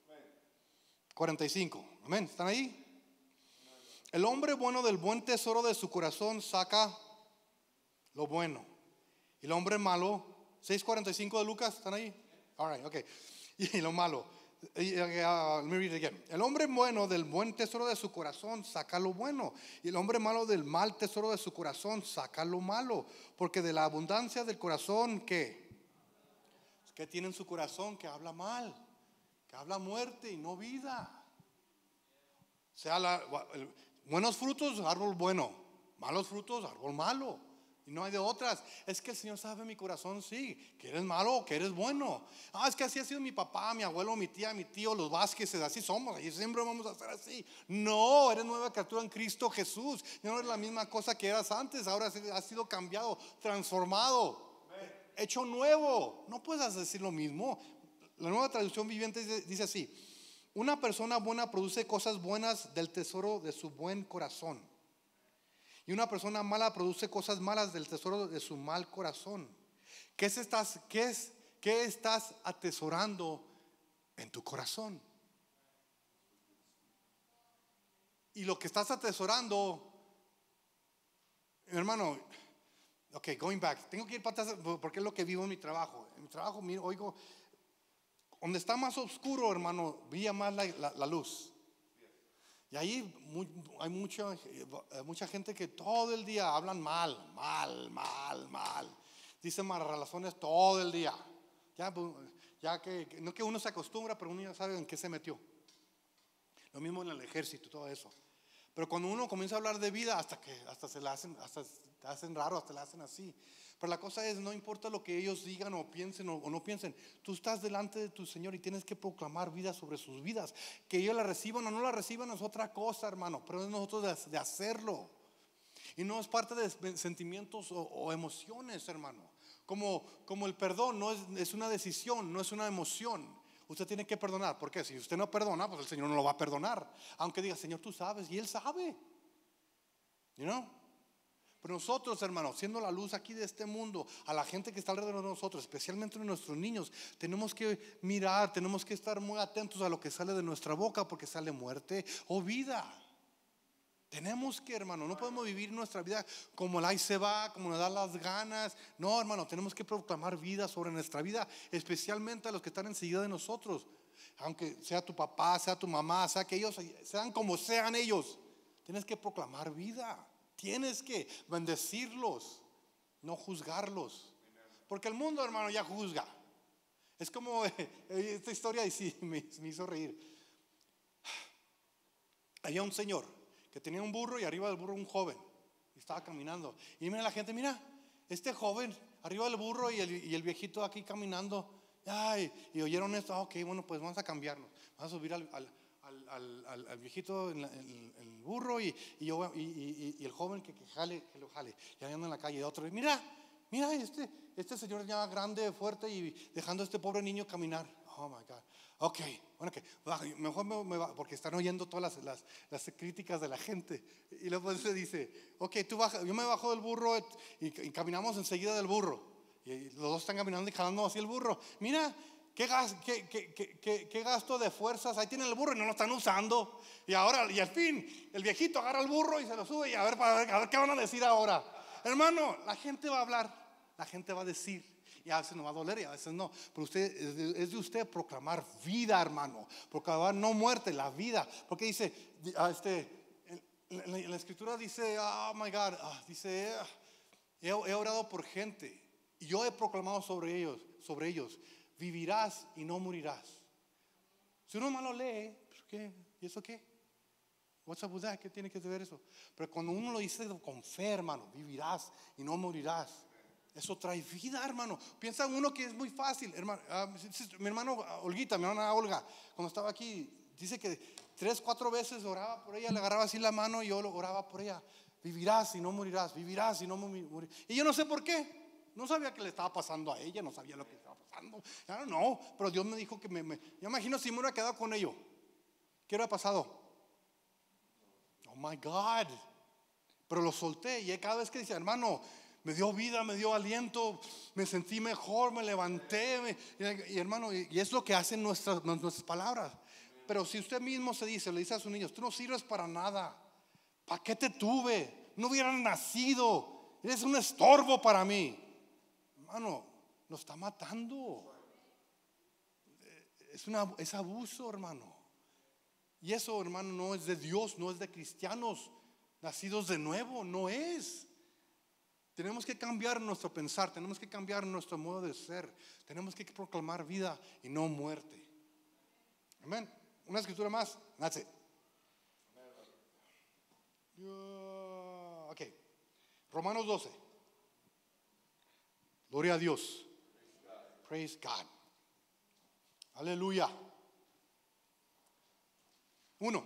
45. Amén, ¿están ahí? El hombre bueno del buen tesoro de su corazón saca lo bueno, y el hombre malo, 6:45 de Lucas, ¿están ahí? All right, okay. Y lo malo, let me read it again. El hombre bueno del buen tesoro de su corazón saca lo bueno, y el hombre malo del mal tesoro de su corazón saca lo malo, porque de la abundancia del corazón, ¿qué tiene en su corazón? Que habla mal, que habla muerte y no vida. O sea, buenos frutos, árbol bueno; malos frutos, árbol malo. Y no hay de otras. Es que el Señor sabe mi corazón, sí, que eres malo o que eres bueno. Es que así ha sido mi papá, mi abuelo, mi tía, mi tío, los Vázquez, así somos y siempre vamos a ser así. No, eres nueva criatura en Cristo Jesús. Ya no eres la misma cosa que eras antes. Ahora has sido cambiado, transformado, hecho nuevo. No puedes decir lo mismo. La Nueva Traducción Viviente dice así: una persona buena produce cosas buenas del tesoro de su buen corazón, y una persona mala produce cosas malas del tesoro de su mal corazón. ¿Qué estás atesorando en tu corazón? Y lo que estás atesorando, hermano, ok, going back, tengo que ir para atrás porque es lo que vivo en mi trabajo. En mi trabajo, oigo, donde está más oscuro, hermano, brilla más la luz. Y ahí hay mucha gente que todo el día hablan mal. Dicen malas relaciones todo el día. Ya que no que uno se acostumbra, pero uno ya sabe en qué se metió. Lo mismo en el ejército, todo eso. Pero cuando uno comienza a hablar de vida, hasta se la hacen raro, hasta la hacen así. Pero la cosa es, no importa lo que ellos digan o piensen o no piensen, tú estás delante de tu Señor y tienes que proclamar vida sobre sus vidas. Que ellos la reciban o no la reciban es otra cosa, hermano, pero es nosotros de hacerlo. Y no es parte de sentimientos o emociones, hermano. Como el perdón no es una decisión, no es una emoción. Usted tiene que perdonar. ¿Por qué? Si usted no perdona, pues el Señor no lo va a perdonar. Aunque diga, Señor, tú sabes, y Él sabe. You know? Pero nosotros, hermanos, siendo la luz aquí de este mundo, a la gente que está alrededor de nosotros, especialmente nuestros niños, tenemos que mirar, tenemos que estar muy atentos a lo que sale de nuestra boca, porque sale muerte o vida. Tenemos que, hermano, no podemos vivir nuestra vida como el ahí se va, como nos da las ganas. No, hermano, tenemos que proclamar vida sobre nuestra vida, especialmente a los que están enseguida de nosotros. Aunque sea tu papá, sea tu mamá, sea que ellos sean como sean ellos, tienes que proclamar vida. Tienes que bendecirlos, no juzgarlos. Porque el mundo, hermano, ya juzga. Es como esta historia, y sí, me hizo reír. Había un señor que tenía un burro y arriba del burro un joven. Y estaba caminando. Y mira la gente, mira, este joven arriba del burro y el viejito aquí caminando. Y oyeron esto, ok, bueno, pues vamos a cambiarnos. Vamos a subir al viejito en el burro y el joven que lo jale. Y andando en la calle, otro, mira, este señor ya grande, fuerte y dejando a este pobre niño caminar. Oh my God. Ok, bueno, que mejor porque están oyendo todas las críticas de la gente. Y luego se dice, ok, tú baja, yo me bajo del burro y caminamos enseguida del burro. Y los dos están caminando y jalando así el burro. Mira, qué gasto de fuerzas. Ahí tienen el burro y no lo están usando. Y ahora, y al fin, el viejito agarra el burro y se lo sube. Y a ver qué van a decir ahora. Hermano, la gente va a hablar, la gente va a decir. Y a veces no va a doler y a veces no. Pero es de usted proclamar vida, hermano. Proclamar no muerte, la vida. Porque dice, en la escritura dice, oh my God, dice, he orado por gente y yo he proclamado sobre ellos, vivirás y no morirás. Si uno malo lee, pues, ¿qué? ¿Y eso qué? What's up with that? ¿Qué tiene que ver eso? Pero cuando uno lo dice con fe, hermano, vivirás y no morirás. Eso trae vida, hermano. Piensa uno que es muy fácil, hermano. Mi hermano Olguita, mi hermana Olga, cuando estaba aquí, dice que 3, 4 veces oraba por ella, le agarraba así la mano y yo oraba por ella. Vivirás y no morirás, vivirás y no morirás. Y yo no sé por qué. No sabía que le estaba pasando a ella, no sabía lo que estaba pasando. No, pero Dios me dijo que yo imagino si me hubiera quedado con ello. ¿Qué hubiera pasado? Oh my God. Pero lo solté y cada vez que dice, hermano, me dio vida, me dio aliento, me sentí mejor, me levanté. Y hermano, y es lo que hacen nuestras palabras. Pero si usted mismo le dice a sus niños, tú no sirves para nada. ¿Para qué te tuve? No hubieran nacido. Eres un estorbo para mí. Hermano, lo está matando. Es abuso, hermano. Y eso, hermano, no es de Dios, no es de cristianos nacidos de nuevo, no es. Tenemos que cambiar nuestro pensar, tenemos que cambiar nuestro modo de ser, tenemos que proclamar vida y no muerte. Amén. Una escritura más. That's it. Ok. Romanos 12. Gloria a Dios. Praise God. Aleluya. 1.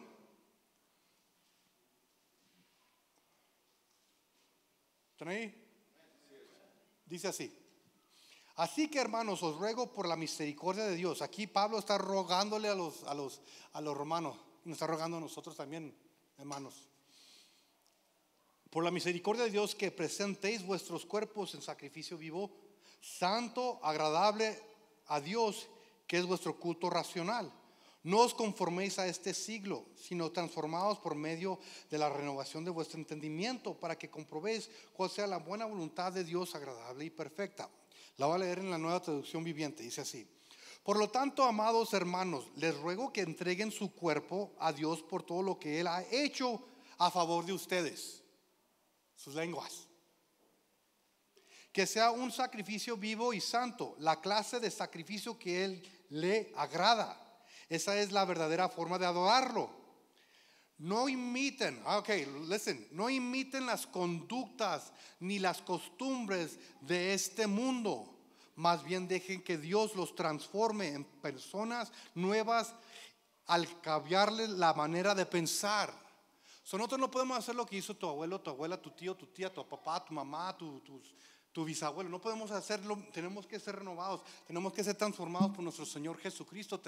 ¿Están ahí? Dice así. Así que, hermanos, os ruego por la misericordia de Dios. Aquí Pablo está rogándole a los romanos. Nos está rogando a nosotros también, hermanos. Por la misericordia de Dios, que presentéis vuestros cuerpos en sacrificio vivo, santo, agradable a Dios, que es vuestro culto racional. No os conforméis a este siglo, sino transformados por medio de la renovación de vuestro entendimiento, para que comprobéis cuál sea la buena voluntad de Dios, agradable y perfecta. La voy a leer en la Nueva Traducción Viviente. Dice así: por lo tanto, amados hermanos, les ruego que entreguen su cuerpo a Dios por todo lo que Él ha hecho a favor de ustedes. Sus lenguas. Que sea un sacrificio vivo y santo, la clase de sacrificio que Él le agrada. Esa es la verdadera forma de adorarlo. No imiten, no imiten las conductas ni las costumbres de este mundo. Más bien dejen que Dios los transforme en personas nuevas al cambiarles la manera de pensar. Nosotros no podemos hacer lo que hizo tu abuelo, tu abuela, tu tío, tu tía, tu papá, tu mamá, tu bisabuelo. No podemos hacerlo. Tenemos que ser renovados, tenemos que ser transformados por nuestro Señor Jesucristo.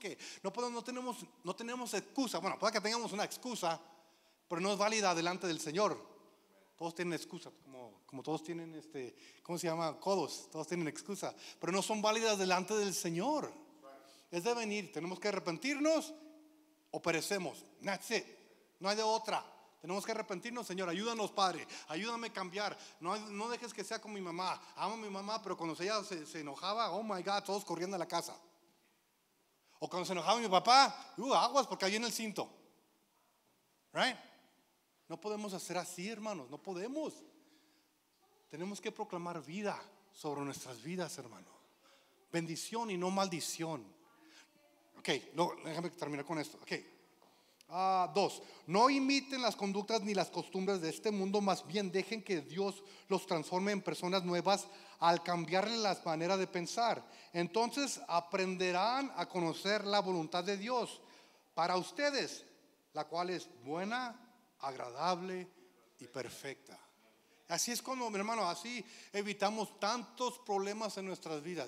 No tenemos excusa. Bueno, puede que tengamos una excusa, pero no es válida delante del Señor. Todos tienen excusa, como todos tienen ¿cómo se llama? Codos. Todos tienen excusa, pero no son válidas delante del Señor. Es de venir, tenemos que arrepentirnos o perecemos. That's it. No hay de otra. Tenemos que arrepentirnos, Señor. Ayúdanos, Padre. Ayúdame a cambiar. No dejes que sea como mi mamá. Amo a mi mamá, pero cuando ella se enojaba, oh my God, todos corriendo a la casa. O cuando se enojaba mi papá, aguas porque hay en el cinto. Right? No podemos hacer así, hermanos. No podemos. Tenemos que proclamar vida sobre nuestras vidas, hermano. Bendición y no maldición. Ok, déjame terminar con esto. Ok. 2. No imiten las conductas ni las costumbres de este mundo, más bien dejen que Dios los transforme en personas nuevas al cambiarle las maneras de pensar. Entonces aprenderán a conocer la voluntad de Dios para ustedes, la cual es buena, agradable y perfecta. Así es como, mi hermano, así evitamos tantos problemas en nuestras vidas.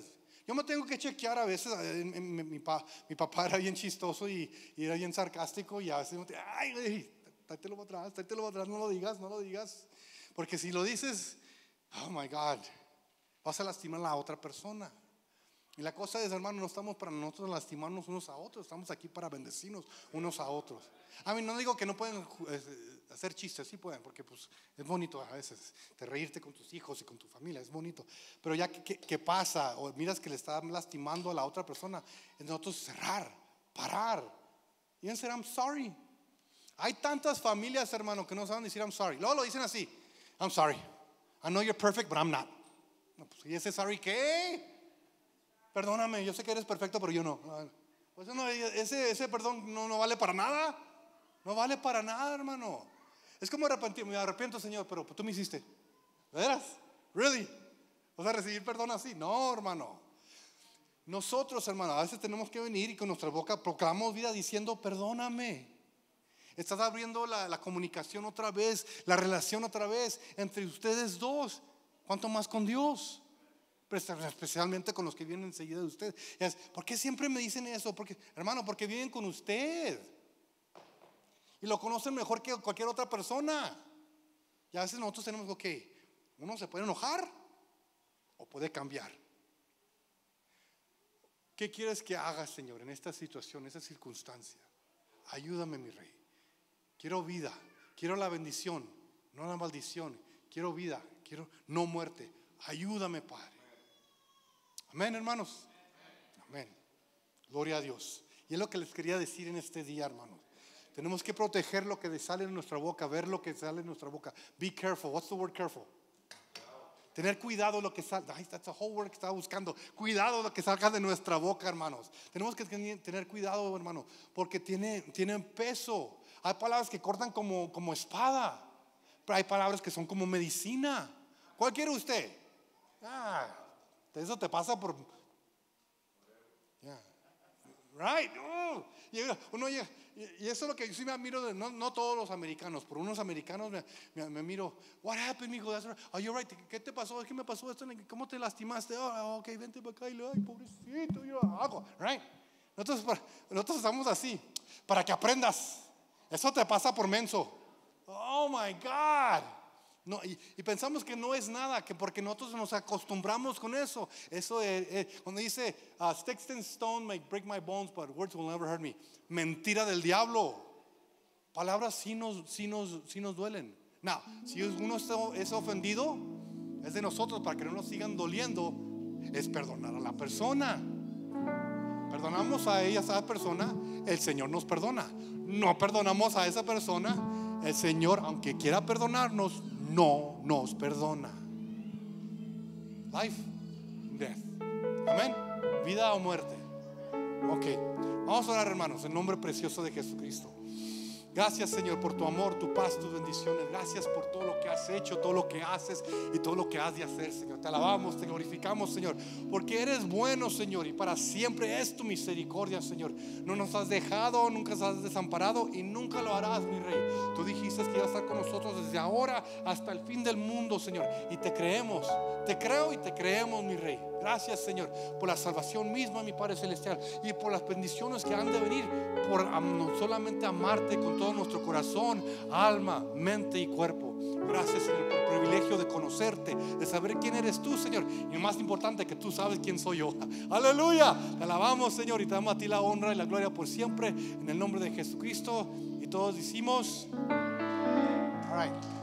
Yo me tengo que chequear a veces. Mi papá era bien chistoso y era bien sarcástico, y a veces ay, güey, tráetelo para atrás, no lo digas. Porque si lo dices, oh my God, vas a lastimar a la otra persona. Y la cosa es, hermano, no estamos para nosotros lastimarnos unos a otros, estamos aquí para bendecirnos unos a otros. A mí no digo que no pueden hacer chistes, sí pueden, porque pues es bonito a veces de reírte con tus hijos y con tu familia, es bonito. Pero ya que pasa, o miras que le está lastimando a la otra persona, es nosotros cerrar, parar y decir I'm sorry. Hay tantas familias, hermano, que no saben decir I'm sorry. Luego lo dicen así: I'm sorry, I know you're perfect, but I'm not. No, pues, ¿y ese sorry qué? Perdóname, yo sé que eres perfecto, pero yo no. Pues no, ese perdón no vale para nada. No vale para nada, hermano. Es como arrepentir. Me arrepiento, Señor, pero tú me hiciste. ¿De veras? ¿Really? ¿Vas a recibir perdón así? No, hermano. Nosotros, hermano, a veces tenemos que venir y con nuestra boca proclamamos vida diciendo perdóname. Estás abriendo la comunicación otra vez, la relación otra vez entre ustedes dos. ¿Cuánto más con Dios? Especialmente con los que vienen enseguida de usted. ¿Por qué siempre me dicen eso? Porque, hermano, porque viven con usted y lo conocen mejor que cualquier otra persona. Y a veces nosotros tenemos uno se puede enojar o puede cambiar. ¿Qué quieres que haga, Señor, en esta situación, en esta circunstancia? Ayúdame, mi Rey. Quiero vida, quiero la bendición, no la maldición. Quiero vida, quiero no muerte. Ayúdame, Padre. Amén, hermanos. Amén. Gloria a Dios. Y es lo que les quería decir en este día, hermanos. Tenemos que proteger lo que sale en nuestra boca, ver lo que sale en nuestra boca. Be careful. What's the word careful? Tener cuidado de lo que sale. That's a whole word que estaba buscando. Cuidado de lo que salga de nuestra boca, hermanos. Tenemos que tener cuidado, hermano, porque tienen peso. Hay palabras que cortan como espada, pero hay palabras que son como medicina. ¿Cuál quiere usted? Eso te pasa por right. Uno llega, y eso es lo que yo sí me admiro de, no todos los americanos, por unos americanos me miro. What happened, mijo? Are you right? ¿Qué te pasó? ¿Qué me pasó esto? ¿Cómo te lastimaste? Ok, vente para acá. Ay, pobrecito, yo hago, right. Nosotros estamos así para que aprendas. Eso te pasa por menso. Oh my God. No, y pensamos que no es nada, que porque nosotros nos acostumbramos con eso. Eso cuando dice sticks and stone may break my bones, but words will never hurt me. Mentira del diablo. Palabras sí nos duelen. No, si uno es ofendido, es de nosotros. Para que no nos sigan doliendo, es perdonar a la persona. Perdonamos a esa persona, el Señor nos perdona. No perdonamos a esa persona, el Señor, aunque quiera perdonarnos, no nos perdona. Life, death. Amén. Vida o muerte. Ok, vamos a orar, hermanos, en nombre precioso de Jesucristo. Gracias, Señor, por tu amor, tu paz, tus bendiciones. Gracias por todo lo que has hecho, todo lo que haces y todo lo que has de hacer, Señor. Te alabamos, te glorificamos, Señor, porque eres bueno, Señor, y para siempre es tu misericordia, Señor. No nos has dejado, nunca nos has desamparado y nunca lo harás, mi Rey. Tú dijiste que ibas a estar con nosotros desde ahora hasta el fin del mundo, Señor, y te creemos. Te creo y te creemos, mi Rey. Gracias, Señor, por la salvación misma, mi Padre Celestial, y por las bendiciones que han de venir, por no solamente amarte con todo nuestro corazón, alma, mente y cuerpo. Gracias, Señor, por el privilegio de conocerte, de saber quién eres tú, Señor, y lo más importante, que tú sabes quién soy yo. Aleluya. Te alabamos, Señor, y te damos a ti la honra y la gloria por siempre, en el nombre de Jesucristo. Y todos decimos, all right.